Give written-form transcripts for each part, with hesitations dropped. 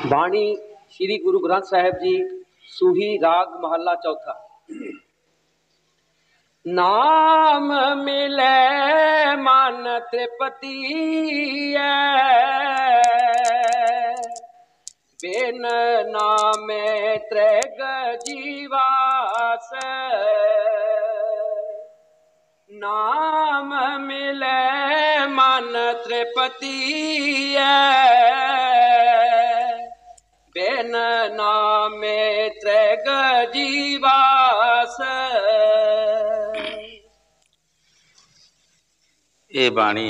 बाणी श्री गुरु ग्रंथ साहिब जी सूही राग महला चौथा। नाम मिले मन त्रिपति बिन नामे त्रिग जीवास। नाम मिले मन त्रिपति बिन नामे त्रिग जीवास। ये बाणी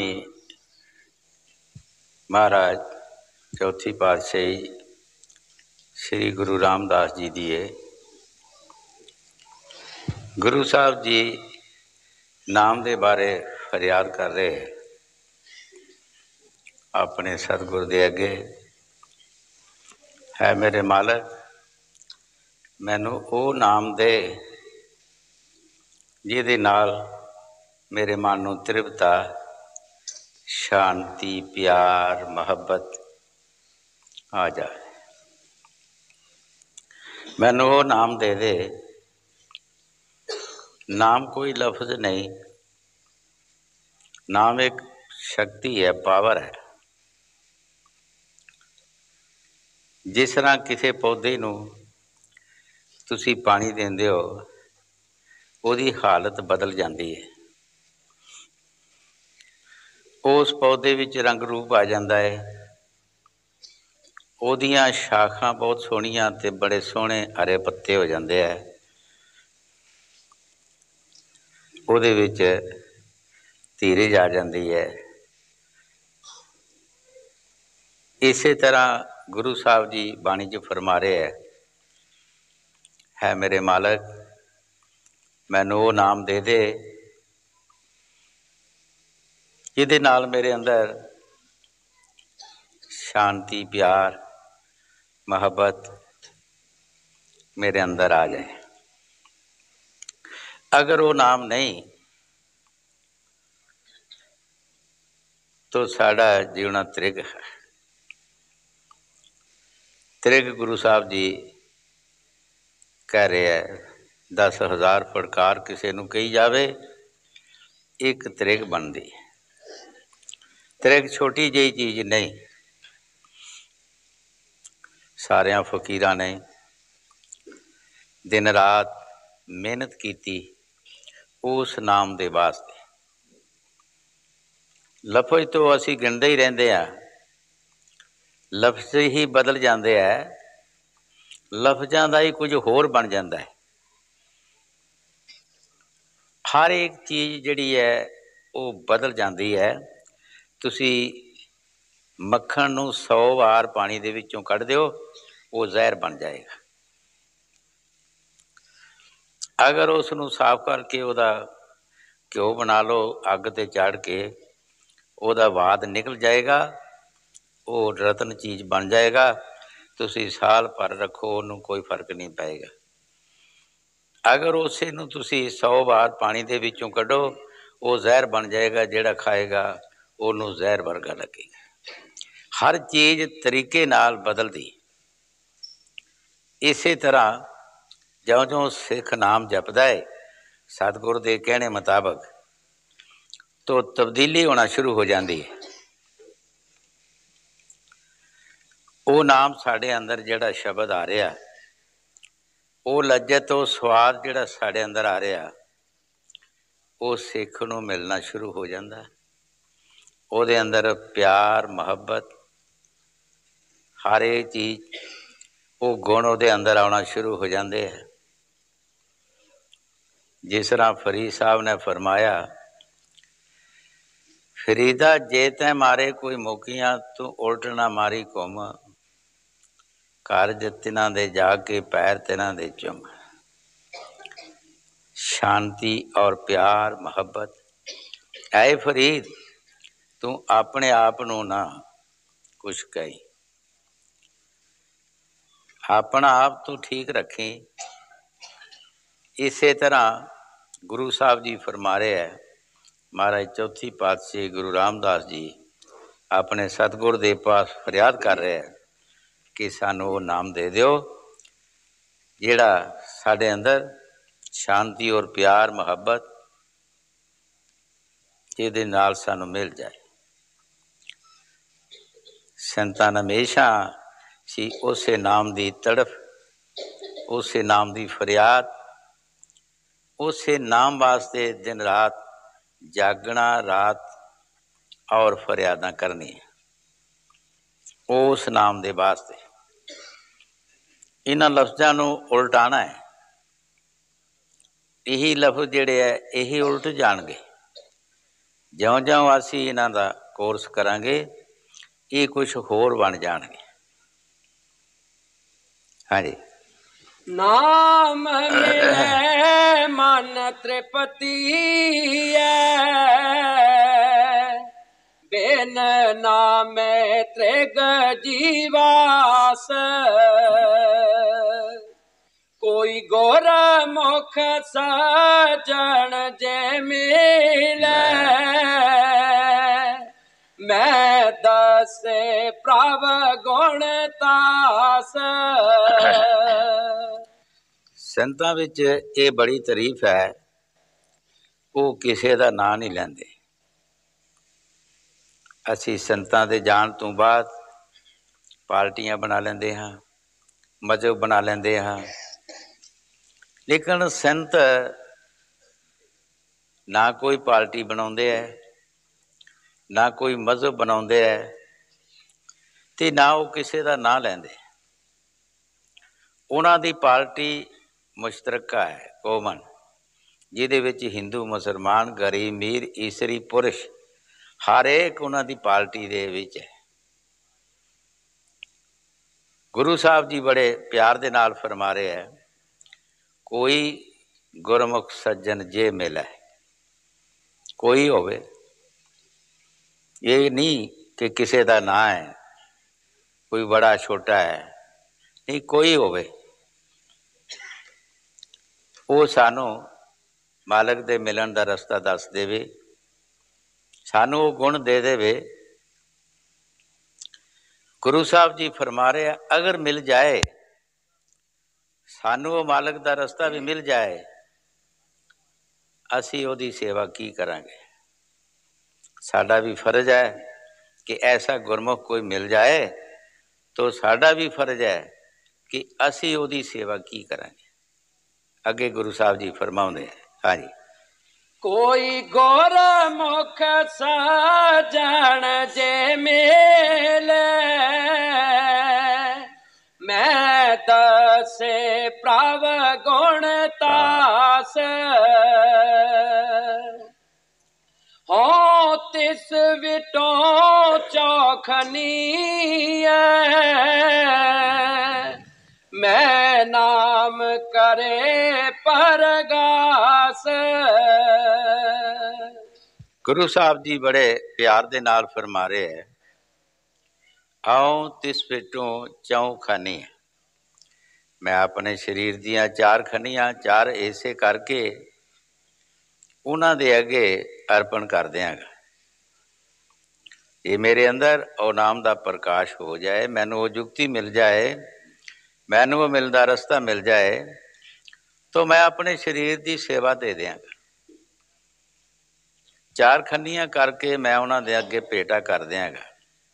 महाराज चौथी पातशाही श्री गुरु रामदास जी दी है। गुरु साहब जी नाम के बारे फरियाद कर रहे हैं अपने सतगुर दे अगे। है मेरे मालक, मैनू वो नाम दे जिहदे नाल मेरे मन नूं तृप्ता, शांति, प्यार, मुहब्बत आ जाए। मैनू वो नाम दे दे। नाम कोई लफ्ज नहीं, नाम एक शक्ति है, पावर है। जिस तरह किसी पौधे नूं तुसी पानी देंदे हो, उसकी हालत बदल जाती है। उस पौधे विच रंग रूप आ जाता है। उहदियां शाखां बहुत सोहणियां ते बड़े सोहणे हरे पत्ते हो जाते हैं। उहदे विच धीरज आ जाती है। इसे तरह गुरु साहब जी बाणी च फरमा रहे है मेरे मालक, मैनू वो नाम दे दे जिहदे नाल मेरे अंदर शांति, प्यार, मुहब्बत मेरे अंदर आ जाए। अगर वो नाम नहीं तो साड़ा जीवना त्रिग है। त्रिग गुरु साहब जी कह रहे हैं, 10,000 फटकार किसी नूं कही जावे, एक त्रिग बनती। त्रिग छोटी जी चीज़ नहीं। सारिया फकीरां ने दिन रात मेहनत की उस नाम के वास्ते। लफज तो असी गिनते ही रहते हैं, लफ्ज ही बदल जाते हैं, लफ्जां का ही कुछ होर बन जाता है। हर एक चीज़ जिहड़ी है वो बदल जाती है। तुसी मक्खन नूं 100 वार पानी दे विचों कढ़ दिओ, वो जहर बन जाएगा। अगर उसनूं साफ करके उहदा घ्यो बना लो, अग ते चाढ़ के उहदा वाद निकल जाएगा, वो रतन चीज़ बन जाएगा। तुसी साल भर रखो, उन्होंने कोई फर्क नहीं पाएगा। अगर उसे नूं तुसी 100 वार पानी दे विचों कढ़ो, वो जहर बन जाएगा। जिहड़ा खाएगा उन्होंने जहर वर्गा लगेगा। हर चीज़ तरीके नाल बदलदी। इसे तरह ज्यों ज्यों सिख नाम जपदा है सतगुर के कहने मुताबक, तो तब्दीली होना शुरू हो जाती है। वो नाम साढ़े अंदर जिहड़ा शब्द आ रहा, वो लज्जत, वो स्वाद जिहड़ा साढ़े अंदर आ रहा, वो सिख नूं मिलना शुरू हो जाता। ਉਹਦੇ अंदर प्यार, मुहब्बत, हर एक चीज़, वो गुण ਉਹਦੇ अंदर आना शुरू हो जाते हैं। जिस तरह फरीद साहब ने फरमाया, फरीदा जे तै मारे कोई मुकियां, तू उल्ट ना मारी घुम, घर तिन्हां दे जाके पैर तिन्हां दे चुम। शांति और प्यार, मुहब्बत, ऐ फरीद तू अपने आप नूं ना कुछ कही, अपना आप तू ठीक रखी। इसे तरह गुरु साहब जी फरमा रहे हैं, महाराज चौथी पातशाही गुरु रामदास जी अपने सतगुर दे पास फरियाद कर रहे हैं, कि सानू वो नाम दे दिओ जिहड़ा साडे अंदर शांति और प्यार मुहब्बत जिहदे नाल सानू मिल जाए। संतां ने हमेशा सी उसे नाम दी तड़फ, उसे नाम दी फरियाद, उसे नाम वास्ते दिन रात जागना, रात और फरियादां करनी उस नाम दे वास्ते। इन्हां लफ्ज़ां नूं उल्टाना है, यही लफ्ज़ जिहड़े है यही उल्ट जाणगे। ज्यों ज्यों असीं इन्हां दा कोर्स करांगे ये कुछ होर बन जाणगे। हाँ जी। नाम मिले मन तृप्ति बिन नामे त्रिग जीवास। कोई गोर मुख सजन जे मिले मैं दसे प्रभ गुण तास। संतां विच ये बड़ी तारीफ है, वो किसी का नाम नहीं लैंदे। असी संतां दे जाण तो बाद पार्टियां बना लेंदे हाँ, मजहब बना लेंदे हाँ, लेकिन संत ना कोई पार्टी बनाउंदे है, ना कोई मजहब बनाउंदे है, ते ना वो किसी का नाम लैंदे। उन्हां दी पार्टी मुश्तरका है, कॉमन, जिहदे विच हिंदू मुसलमान गरीब अमीर ईसरी पुरुष हर एक उन्हां दी पार्टी दे विच है। गुरु साहब जी बड़े प्यार दे नाल फरमा रहे हैं, कोई गुरमुख सज्जन जे मिले, कोई होवे, ये नहीं कि किसी का ना है, कोई बड़ा छोटा है, नहीं, कोई होवे, वो सानू मालक दे मिलन दा रस्ता दस देवे, सानू वो गुण दे देवे। गुरु साहब जी फरमा रहे हैं, अगर मिल जाए सानू वो मालक दा रस्ता भी मिल जाए, असी ओदी सेवा की करांगे। साडा भी फर्ज है कि ऐसा गुरमुख कोई मिल जाए तो साडा भी फर्ज है कि असी ओदी सेवा की करांगे। अगे गुरु साहब जी फरमाउंदे हैं, हाँ जी। कोई गोर मुख सजन जे मिले मैं दसे प्रभ गुण तास। हो तिस विटो चौखनी मैं नाम करे परगास। गुरु साहब जी बड़े प्यार दे नाल फरमा रहे हैं, आओ तिस पिटों चौं खानी। मैं अपने शरीर दियां चार खनियां चार ऐसे करके उन्हां दे अगे अर्पण कर दियांगा। ये मेरे अंदर और नाम दा प्रकाश हो जाए, मैनू वो जुक्ति मिल जाए, मैनू वो मिलदा रस्ता मिल जाए, तो मैं अपने शरीर की सेवा दे दियांगा। चार खनियां करके मैं उन्हां दे अगे भेटा कर दियांगा।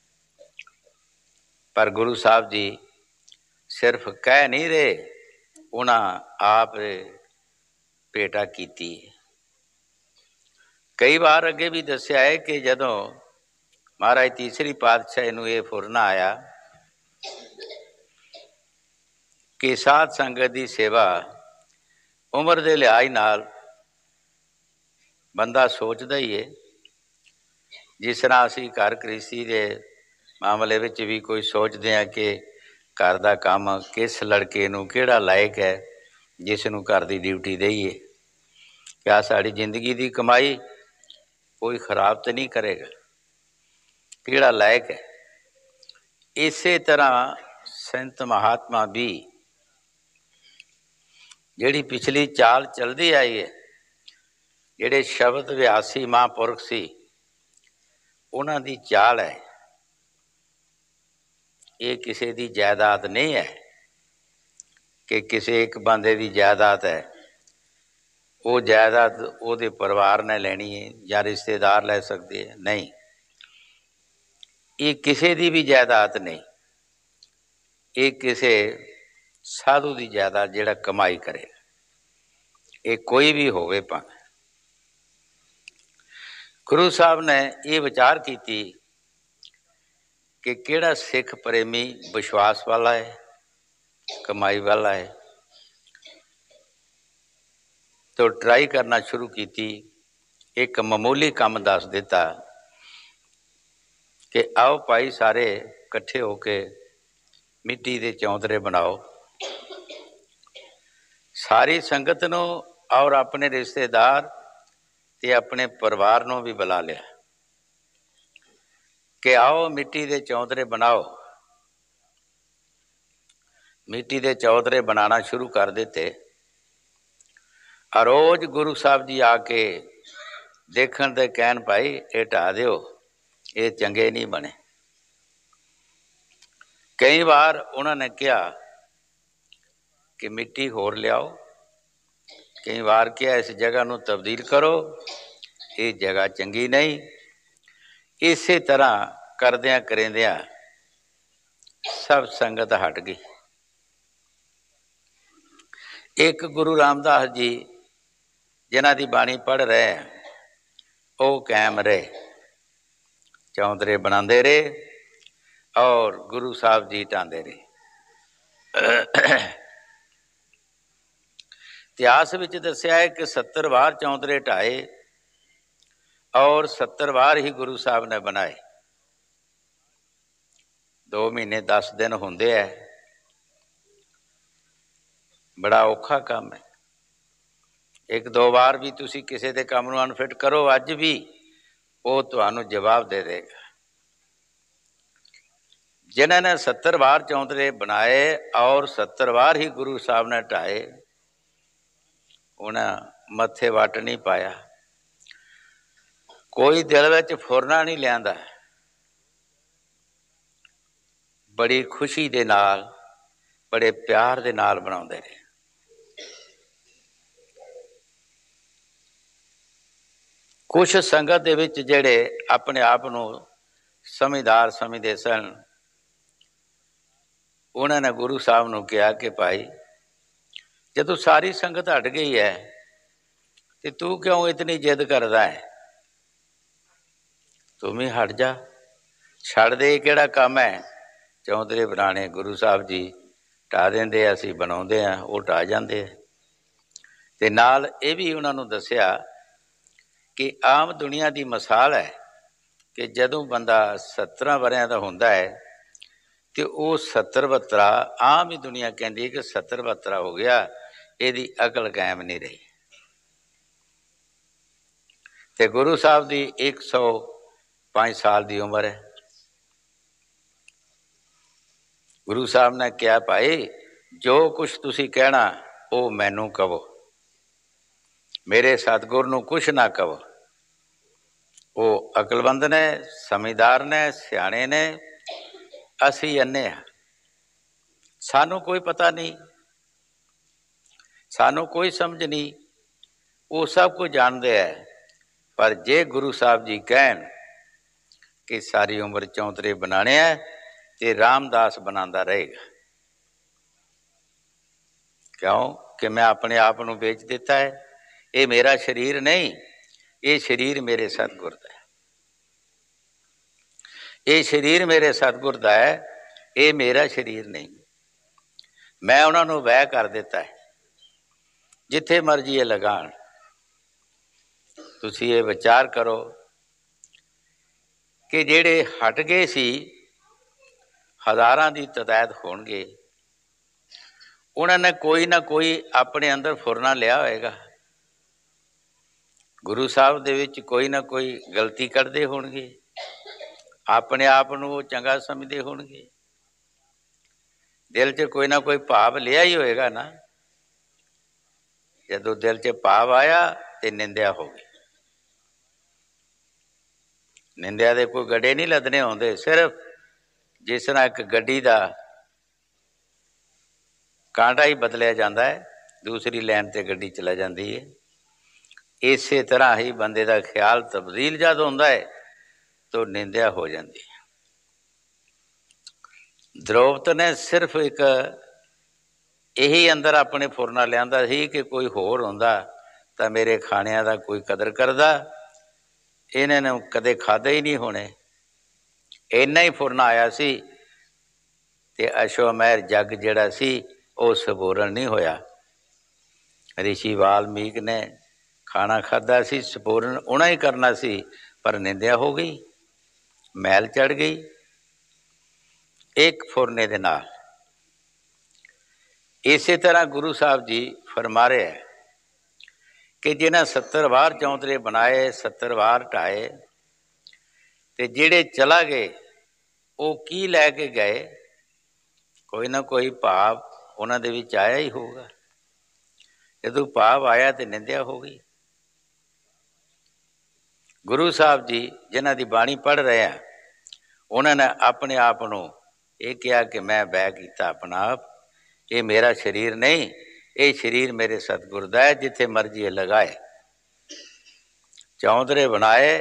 पर गुरु साहब जी सिर्फ कह नहीं रहे, उन्हां आप भेटा कीती। कई बार अगे भी दस्या है कि जदों महाराज तीसरी पातशाही नूं ये फुरना आया कि साध संगत की सेवा उम्र के लिहाज नाल बंदा सोचता ही है। जिस तरह असी घर गृहस्थी के मामले में भी कोई सोचते हैं कि घर का काम किस लड़के नूं किहड़ा लायक है जिस नूं घर की ड्यूटी दईए, क्या साड़ी जिंदगी की कमाई कोई खराब तो नहीं करेगा, किहड़ा लायक है। इसे तरह संत महात्मा भी जिहड़ी पिछली चाल चलती आई है, जिहड़े शब्द व्यासी महापुरख सी, उन्हां दी चाल है ਇਹ ਕਿਸੇ ਦੀ ਜਾਇਦਾਦ ਨਹੀਂ ਹੈ ਕਿ ਕਿਸੇ ਇੱਕ ਬੰਦੇ ਦੀ ਜਾਇਦਾਦ ਹੈ, ਉਹ ਜਾਇਦਾਦ ਉਹਦੇ ਪਰਿਵਾਰ ਨੇ ਲੈਣੀ ਹੈ ਜਾਂ ਰਿਸ਼ਤੇਦਾਰ ਲੈ ਸਕਦੇ ਹੈ। ਨਹੀਂ, ਇਹ ਕਿਸੇ ਦੀ ਵੀ ਜਾਇਦਾਦ ਨਹੀਂ, ਇਹ ਕਿਸੇ ਸਾਧੂ ਦੀ ਜਾਇਦਾਦ ਜਿਹੜਾ ਕਮਾਈ ਕਰੇ, ਇਹ ਕੋਈ ਵੀ ਹੋਵੇ ਭਾਵੇਂ। ਗੁਰੂ ਸਾਹਿਬ ਨੇ ਇਹ ਵਿਚਾਰ ਕੀਤੀ ਕਿ ਕਿਹੜਾ ਸਿੱਖ ਪ੍ਰੇਮੀ ਵਿਸ਼ਵਾਸ ਵਾਲਾ ਹੈ, ਕਮਾਈ ਵਾਲਾ ਹੈ, तो ट्राई करना शुरू की। एक मामूली काम दस दिता कि आओ भाई सारे इकट्ठे होके मिट्टी के चौंतरे बनाओ। सारी संगत नूं और अपने रिश्तेदार ते अपने परिवार नूं भी बुला लिया कि आओ मिट्टी के चौंतरे बनाओ। मिट्टी के चौंतरे बनाना शुरू कर दिते। रोज गुरु साहब जी आके देखण ते कहन भाई ये ढा दिओ, ये चंगे नहीं बने। कई बार उन्होंने कहा कि मिट्टी होर लियाओ, कई बार कहा इस जगह नूं तब्दील करो, ये जगह चंगी नहीं। इस तरह करदियां करेंदियां सब संगत हट गई। एक गुरु रामदास जी जिन्हां दी बाणी पढ़ रहे हैं, वो कायम रहे, चौंतरे बनाते रहे और गुरु साहब जी ढांदे रहे। इतिहास विच दस्सिया है कि 70 वार चौंतरे ढाए और 70 वार ही गुरु साहब ने बनाए। 2 महीने 10 दिन होंदे है, बड़ा औखा काम है। एक दो बार भी तुसी किसी के काम नूं अनफिट करो अज भी, वो तुहानूं जवाब दे देगा। जिन्हां ने 70 वार चौंतरे बनाए और 70 वार ही गुरु साहब ने ढाए, उन्हें मत्थे वट नहीं पाया, कोई दिल विच फुरना नहीं लिआंदा, बड़ी खुशी दे नाल बड़े प्यार दे नाल बनाउंदे रहे। कुछ संगत दे विच जिहड़े अपने आप नूं समझदार समझदे सन, उन्होंने गुरु साहब नूं कहा कि भाई जदों सारी संगत हट गई है तो तू क्यों इतनी जिद करदा है, तू भी हट जा, छड़ दे, किहड़ा काम है चौंतरे बनाने। गुरु साहब जी ढा देंदे, असीं बनाउंदे आ, वो ढा जांदे। ते नाल ये भी उन्हां नूं दस्सिया कि आम दुनिया की मिसाल है कि जदों बंदा 17 वरियां दा हुंदा है तो वो 70-72 आम ही दुनिया कहती है कि 70-72 हो गया, यदी अकल कायम नहीं रही। तो गुरु साहब की 105 साल की उम्र है। गुरु साहब ने कहा भाई जो कुछ तुसी कहना वो मैनू कहो, मेरे सतगुर नूं कुछ ना कहो। वो अकलबंद ने, समझदार ने, सियाणे ने, असी अन्ने हाँ, सानू कोई पता नहीं, सानू कोई समझ नहीं, वो सब कुछ जानते हैं। पर जे गुरु साहब जी कहन कि सारी उम्र चौंतरे बनाने हैं तो रामदास बनाता रहेगा। क्यों कि मैं अपने आप नूं बेच दिता है, ये मेरा शरीर नहीं, ये शरीर मेरे सतगुर दा है, ये शरीर मेरे सतगुर दा है, ये मेरा शरीर नहीं। मैं उन्हां नूं वह कर दिता है, जिथे मर्जी ये लगाण। तुसीं ये विचार करो कि जिहड़े हट गए सी हज़ारां दी तादाद होणगे, उन्होंने कोई ना कोई अपने अंदर फुरना लिया होएगा। गुरु साहब दे विच कोई ना कोई गलती करते होणगे, अपने आप को चंगा समझते होणगे, दिल च कोई ना कोई भाव लिया ही होएगा ना। जदों दिल च भाव आया तो निंदिया हो गई। निंदिया दे कोई गड़े नहीं लदने होंदे, सिर्फ ਜਿਸ ਤਰ੍ਹਾਂ ਇੱਕ ਗੱਡੀ ਦਾ ਕਾਂਟਾ ਹੀ ਬਦਲਿਆ ਜਾਂਦਾ ਹੈ, ਦੂਸਰੀ ਲਾਈਨ 'ਤੇ ਗੱਡੀ ਚਲਾ ਜਾਂਦੀ ਹੈ, ਇਸੇ ਤਰ੍ਹਾਂ ਹੀ ਬੰਦੇ ਦਾ ਖਿਆਲ ਤਬਦੀਲ ਜਦ ਹੁੰਦਾ ਹੈ ਤਾਂ ਨਿੰਦਿਆ ਹੋ ਜਾਂਦੀ ਹੈ। ਦਰੋਪਤ ਨੇ ਸਿਰਫ ਇੱਕ ਇਹੀ ਅੰਦਰ ਆਪਣੇ ਫੁਰਨਾ ਲਿਆਂਦਾ ਸੀ ਕਿ ਕੋਈ ਹੋਰ ਹੁੰਦਾ ਤਾਂ ਮੇਰੇ ਖਾਣਿਆਂ ਦਾ ਕੋਈ ਕਦਰ ਕਰਦਾ, ਇਹਨਾਂ ਨੇ ਕਦੇ ਖਾਧੇ ਹੀ ਨਹੀਂ ਹੋਣੇ। ਇੰਨਾ ਹੀ ਫੁਰਨਾ ਆਇਆ ਸੀ ਅਤੇ ਅਸ਼ਵਮੈਧ ਜੱਗ ਜਿਹੜਾ ਸੀ ਉਹ ਸੰਪੂਰਨ ਨਹੀਂ ਹੋਇਆ। ਰਿਸ਼ੀ ਵਾਲਮੀਕ ਨੇ ਖਾਣਾ ਖਾਧਾ ਸੀ, ਸੰਪੂਰਨ ਉਹਨਾਂ ਹੀ ਕਰਨਾ ਸੀ, ਪਰ ਨਿੰਦਿਆ ਹੋ ਗਈ, ਮੈਲ ਚੜ੍ਹ ਗਈ ਇੱਕ ਫੁਰਨੇ ਦੇ ਨਾਲ। ਇਸੇ ਤਰ੍ਹਾਂ ਗੁਰੂ ਸਾਹਿਬ ਜੀ ਫਰਮਾ ਰਹੇ ਹੈ ਕਿ ਜਿਹਨਾਂ 70 ਵਾਰ ਚੌਂਤਰੇ ਬਣਾਏ, 70 ਵਾਰ ਢਾਏ, ਅਤੇ ਜਿਹੜੇ ਚਲਾ ਗਏ ਉਹ ਕੀ ਲੈ ਕੇ ਗਏ? ਕੋਈ ਨਾ ਕੋਈ ਭਾਵ ਉਹਨਾਂ ਦੇ ਵਿੱਚ ਆਇਆ ਹੀ ਹੋਊਗਾ। ਜਦੋਂ ਭਾਵ ਆਇਆ ਤਾਂ ਨਿੰਦਿਆ ਹੋ ਗਈ। ਗੁਰੂ ਸਾਹਿਬ ਜੀ ਜਿਨ੍ਹਾਂ ਦੀ ਬਾਣੀ ਪੜ੍ਹ ਰਹੇ ਆ, ਉਹਨਾਂ ਨੇ ਆਪਣੇ ਆਪ ਨੂੰ ਇਹ ਕਿਹਾ ਕਿ ਮੈਂ ਬੈਗ ਕੀਤਾ ਆਪਣਾ ਆਪ, ਇਹ ਮੇਰਾ ਸਰੀਰ ਨਹੀਂ, ਇਹ ਸਰੀਰ ਮੇਰੇ ਸਤਿਗੁਰ ਦਾ ਹੈ, ਜਿੱਥੇ ਮਰਜ਼ੀ ਇਹ ਲਗਾਏ। ਚੌਂਤਰੇ ਬਣਾਏ,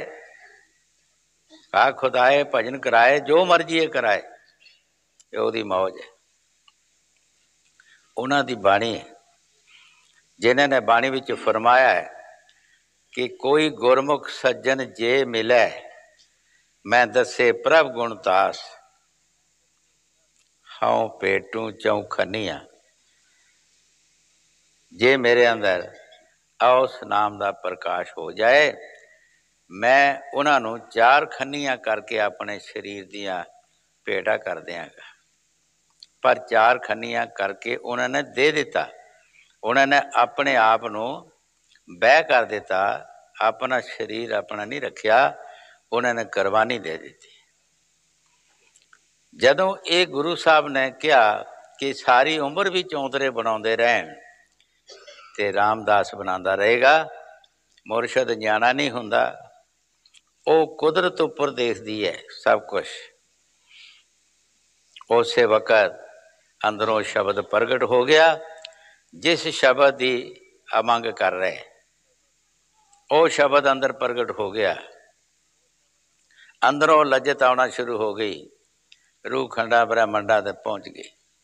ਕਾ ਖੁਦਾਏ, ਭਜਨ ਕਰਾਏ, ਜੋ ਮਰਜ਼ੀ ਇਹ ਕਰਾਏ, ਇਹ ਉਹਦੀ ਮੌਜ ਹੈ, ਉਹਨਾਂ ਦੀ ਬਾਣੀ ਹੈ। ਜਿਨ੍ਹਾਂ ਨੇ ਬਾਣੀ ਵਿੱਚ ਫਰਮਾਇਆ ਹੈ ਕਿ ਕੋਈ ਗੁਰਮੁਖ ਸੱਜਣ ਜੇ ਮਿਲੈ, ਮੈਂ ਦੱਸੇ ਪ੍ਰਭ ਗੁਣ ਤਾਸ, ਹਉ ਭੇਟੂ ਚੌਖਨੀਆਂ। ਜੇ ਮੇਰੇ ਅੰਦਰ ਉਸ ਨਾਮ ਦਾ ਪ੍ਰਕਾਸ਼ ਹੋ ਜਾਏ, ਮੈਂ ਉਹਨਾਂ ਨੂੰ 4 ਖੰਨੀਆਂ ਕਰਕੇ ਆਪਣੇ ਸਰੀਰ ਦੀਆਂ ਭੇਟਾਂ ਕਰ ਦਿਆਂਗਾ। ਪਰ 4 ਖੰਨੀਆਂ ਕਰਕੇ ਉਹਨਾਂ ਨੇ ਦੇ ਦਿੱਤਾ, ਉਹਨਾਂ ਨੇ ਆਪਣੇ ਆਪ ਨੂੰ ਬਹਿ ਕਰ ਦਿੱਤਾ, ਆਪਣਾ ਸਰੀਰ ਆਪਣਾ ਨਹੀਂ ਰੱਖਿਆ, ਉਹਨਾਂ ਨੇ ਕੁਰਬਾਨੀ ਦੇ ਦਿੱਤੀ। ਜਦੋਂ ਇਹ ਗੁਰੂ ਸਾਹਿਬ ਨੇ ਕਿਹਾ ਕਿ ਸਾਰੀ ਉਮਰ ਵੀ ਚੌਂਤਰੇ ਬਣਾਉਂਦੇ ਰਹਿਣ ਅਤੇ ਰਾਮਦਾਸ ਬਣਾਉਂਦਾ ਰਹੇਗਾ, ਮੁਰਸ਼ਦ ਨਿਆਣਾ ਨਹੀਂ ਹੁੰਦਾ, ਉਹ ਕੁਦਰਤ ਉੱਪਰ ਦੇਖਦੀ ਹੈ ਸਭ ਕੁਛ। ਉਸੇ ਵਕਤ ਅੰਦਰੋਂ ਸ਼ਬਦ ਪ੍ਰਗਟ ਹੋ ਗਿਆ, ਜਿਸ ਸ਼ਬਦ ਦੀ ਅਮੰਗ ਕਰ ਰਹੇ, ਉਹ ਸ਼ਬਦ ਅੰਦਰ ਪ੍ਰਗਟ ਹੋ ਗਿਆ, ਅੰਦਰੋਂ ਲੱਜਤ ਆਉਣਾ ਸ਼ੁਰੂ ਹੋ ਗਈ, ਰੂਹ ਖੰਡਾ ਬ੍ਰਹਮੰਡਾਂ ਤੱਕ ਪਹੁੰਚ ਗਈ।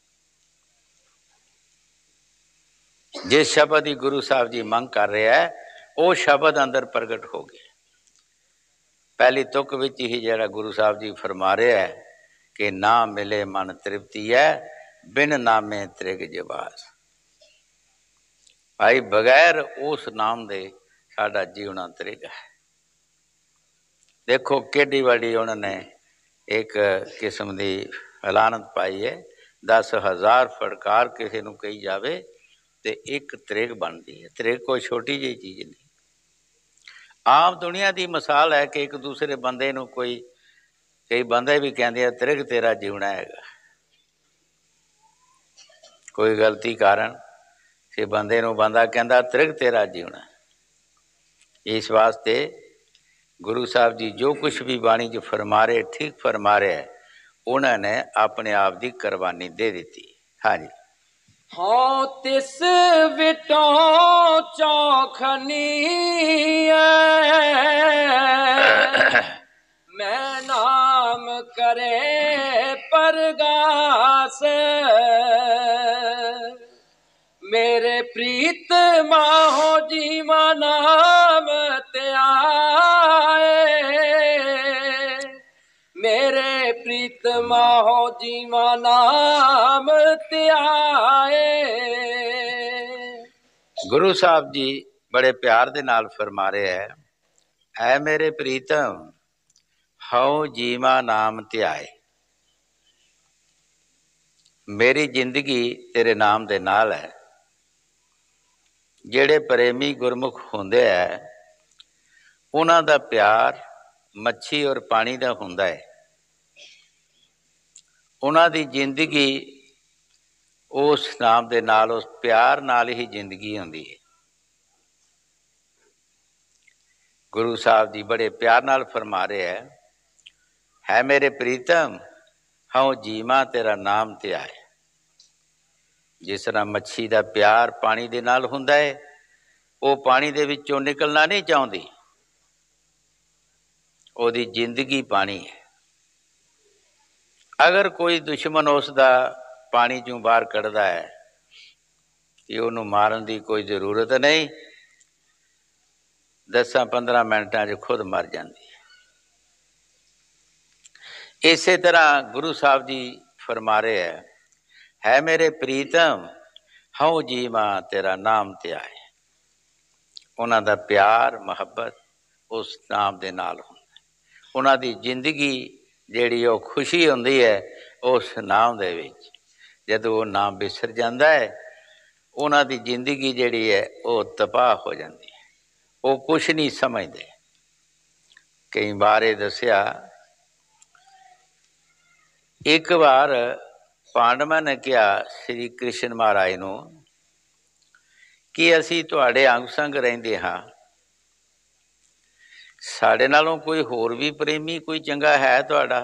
ਜਿਸ ਸ਼ਬਦ ਦੀ ਗੁਰੂ ਸਾਹਿਬ ਜੀ ਮੰਗ ਕਰ ਰਿਹਾ ਹੈ, ਉਹ ਸ਼ਬਦ ਅੰਦਰ ਪ੍ਰਗਟ ਹੋ ਗਿਆ। ਪਹਿਲੀ ਤੁਕ ਵਿੱਚ ਹੀ ਜਿਹੜਾ ਗੁਰੂ ਸਾਹਿਬ ਜੀ ਫਰਮਾ ਰਿਹਾ ਹੈ ਕਿ ਨਾ ਮਿਲੇ ਮਨ ਤ੍ਰਿਪਤੀ ਹੈ, ਬਿਨ ਨਾਮੇ ਤ੍ਰਿਗ ਜਵਾਸ। ਭਾਈ ਬਗੈਰ ਉਸ ਨਾਮ ਦੇ ਸਾਡਾ ਜੀਵਨਾ ਤ੍ਰਿਗ ਹੈ। ਦੇਖੋ ਕਿੱਡੀ ਵੱਡੀ ਉਹਨਾਂ ਨੇ ਇੱਕ ਕਿਸਮ ਦੀ ਹਲਾਨਤ ਪਾਈ ਹੈ। 10,000 ਫਟਕਾਰ ਕਿਸੇ ਨੂੰ ਕਹੀ ਜਾਵੇ ਤੇ ਇੱਕ ਤ੍ਰਿਗ ਬਣਦੀ ਹੈ। ਤ੍ਰਿਗ ਕੋਈ ਛੋਟੀ ਜਿਹੀ ਚੀਜ਼ ਨਹੀਂ। ਆਮ ਦੁਨੀਆ ਦੀ ਮਿਸਾਲ ਹੈ ਕਿ ਇੱਕ ਦੂਸਰੇ ਬੰਦੇ ਨੂੰ ਕਈ ਬੰਦੇ ਵੀ ਕਹਿੰਦੇ ਆ ਤ੍ਰਿਗ ਤੇਰਾ ਜਿਉਣਾ ਹੈਗਾ। ਕੋਈ ਗਲਤੀ ਕਾਰਨ ਕਿ ਬੰਦੇ ਨੂੰ ਬੰਦਾ ਕਹਿੰਦਾ ਤ੍ਰਿਗ ਤੇਰਾ ਜਿਉਣਾ। ਇਸ ਵਾਸਤੇ ਗੁਰੂ ਸਾਹਿਬ ਜੀ ਜੋ ਕੁਛ ਵੀ ਬਾਣੀ 'ਚ ਫਰਮਾ ਰਹੇ, ਠੀਕ ਫਰਮਾ ਰਿਹਾ, ਉਹਨਾਂ ਨੇ ਆਪਣੇ ਆਪ ਦੀ ਕੁਰਬਾਨੀ ਦੇ ਦਿੱਤੀ। ਹਾਂਜੀ। ਹਉ ਤਿਸ ਵਿਟੋ ਚੌਖਨੀ ਮੈਂ ਨਾਮ ਕਰੇ ਪਰਗਾਸ। ਮੇਰੇ ਪ੍ਰੀਤ ਮਾਹੋ ਜੀਵਾ ਨਾਮ ਧਿਆਏ, ਮੇਰੇ ਪ੍ਰੀਤ ਮਾਹੋ ਜੀਵਾ ਨਾਮ ਧਿਆਏ। ਗੁਰੂ ਸਾਹਿਬ ਜੀ ਬੜੇ ਪਿਆਰ ਦੇ ਨਾਲ ਫਰਮਾ ਰਹੇ ਹੈ, ਐ ਮੇਰੇ ਪ੍ਰੀਤਮ ਹਉ ਜੀਵਾ ਨਾਮ ਧਿਆਏ। ਮੇਰੀ ਜ਼ਿੰਦਗੀ ਤੇਰੇ ਨਾਮ ਦੇ ਨਾਲ ਹੈ। ਜਿਹੜੇ ਪ੍ਰੇਮੀ ਗੁਰਮੁਖ ਹੁੰਦੇ ਹੈ, ਉਹਨਾਂ ਦਾ ਪਿਆਰ ਮੱਛੀ ਔਰ ਪਾਣੀ ਦਾ ਹੁੰਦਾ ਹੈ। ਉਹਨਾਂ ਦੀ ਜ਼ਿੰਦਗੀ ਉਸ ਨਾਮ ਦੇ ਨਾਲ, ਉਸ ਪਿਆਰ ਨਾਲ ਹੀ ਜ਼ਿੰਦਗੀ ਹੁੰਦੀ ਹੈ। ਗੁਰੂ ਸਾਹਿਬ ਜੀ ਬੜੇ ਪਿਆਰ ਨਾਲ ਫਰਮਾ ਰਹੇ ਹੈ ਮੇਰੇ ਪ੍ਰੀਤਮ ਹਉ ਜੀਵਾਂ ਤੇਰਾ ਨਾਮ ਧਿਆਏ। ਜਿਸ ਤਰ੍ਹਾਂ ਮੱਛੀ ਦਾ ਪਿਆਰ ਪਾਣੀ ਦੇ ਨਾਲ ਹੁੰਦਾ ਹੈ, ਉਹ ਪਾਣੀ ਦੇ ਵਿੱਚੋਂ ਨਿਕਲਣਾ ਨਹੀਂ ਚਾਹੁੰਦੀ, ਉਹਦੀ ਜ਼ਿੰਦਗੀ ਪਾਣੀ ਹੈ। ਅਗਰ ਕੋਈ ਦੁਸ਼ਮਣ ਉਸ ਦਾ ਪਾਣੀ 'ਚੋਂ ਬਾਹਰ ਕੱਢਦਾ ਹੈ ਕਿ ਉਹਨੂੰ ਮਾਰਨ ਦੀ ਕੋਈ ਜ਼ਰੂਰਤ ਨਹੀਂ, 10-15 ਮਿੰਟਾਂ 'ਚ ਖੁਦ ਮਰ ਜਾਂਦੀ ਹੈ। ਇਸੇ ਤਰ੍ਹਾਂ ਗੁਰੂ ਸਾਹਿਬ ਜੀ ਫਰਮਾ ਰਹੇ ਹੈ ਮੇਰੇ ਪ੍ਰੀਤਮ ਹਉ ਜੀਵਾਂ ਤੇਰਾ ਨਾਮ ਧਿਆਏ। ਉਹਨਾਂ ਦਾ ਪਿਆਰ ਮੁਹੱਬਤ ਉਸ ਨਾਮ ਦੇ ਨਾਲ ਹੁੰਦਾ। ਉਹਨਾਂ ਦੀ ਜ਼ਿੰਦਗੀ ਜਿਹੜੀ ਉਹ ਖੁਸ਼ੀ ਹੁੰਦੀ ਹੈ ਉਸ ਨਾਮ ਦੇ ਵਿੱਚ। ਜਦੋਂ ਉਹ ਨਾਮ ਵਿਸਰ ਜਾਂਦਾ ਹੈ, ਉਹਨਾਂ ਦੀ ਜ਼ਿੰਦਗੀ ਜਿਹੜੀ ਹੈ ਉਹ ਤਬਾਹ ਹੋ ਜਾਂਦੀ ਹੈ, ਉਹ ਕੁਛ ਨਹੀਂ ਸਮਝਦੇ। ਕਈ ਵਾਰ ਇਹ ਦੱਸਿਆ, ਇੱਕ ਵਾਰ ਪਾਂਡਵਾਂ ਨੇ ਕਿਹਾ ਸ਼੍ਰੀ ਕ੍ਰਿਸ਼ਨ ਮਹਾਰਾਜ ਨੂੰ ਕਿ ਅਸੀਂ ਤੁਹਾਡੇ ਅੰਗ ਸੰਗ ਰਹਿੰਦੇ ਹਾਂ, ਸਾਡੇ ਨਾਲੋਂ ਕੋਈ ਹੋਰ ਵੀ ਪ੍ਰੇਮੀ ਕੋਈ ਚੰਗਾ ਹੈ ਤੁਹਾਡਾ?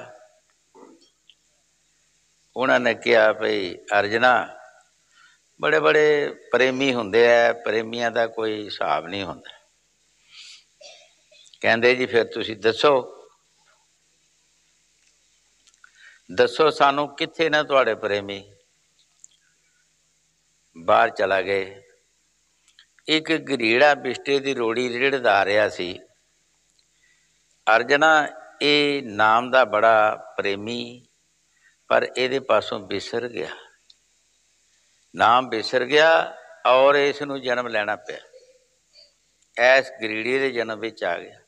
ਉਹਨਾਂ ਨੇ ਕਿਹਾ ਭਈ ਅਰਜਨਾ, ਬੜੇ ਬੜੇ ਪ੍ਰੇਮੀ ਹੁੰਦੇ ਆ, ਪ੍ਰੇਮੀਆਂ ਦਾ ਕੋਈ ਹਿਸਾਬ ਨਹੀਂ ਹੁੰਦਾ। ਕਹਿੰਦੇ ਜੀ ਫਿਰ ਤੁਸੀਂ ਦੱਸੋ, ਦੱਸੋ ਸਾਨੂੰ ਕਿੱਥੇ ਨੇ ਤੁਹਾਡੇ ਪ੍ਰੇਮੀ? ਬਾਹਰ ਚਲਾ ਗਏ। ਇੱਕ ਗਰੀੜਾ ਬਿਸਟੇ ਦੀ ਰੋੜੀ ਰਿੜਦਾ ਰਿਹਾ ਸੀ। ਅਰਜਨਾ, ਇਹ ਨਾਮ ਦਾ ਬੜਾ ਪ੍ਰੇਮੀ, ਪਰ ਇਹਦੇ ਪਾਸੋਂ ਵਿਸਰ ਗਿਆ, ਨਾਮ ਵਿਸਰ ਗਿਆ ਔਰ ਇਸ ਨੂੰ ਜਨਮ ਲੈਣਾ ਪਿਆ, ਐਸ ਗਰੀੜੇ ਦੇ ਜਨਮ ਵਿੱਚ ਆ ਗਿਆ।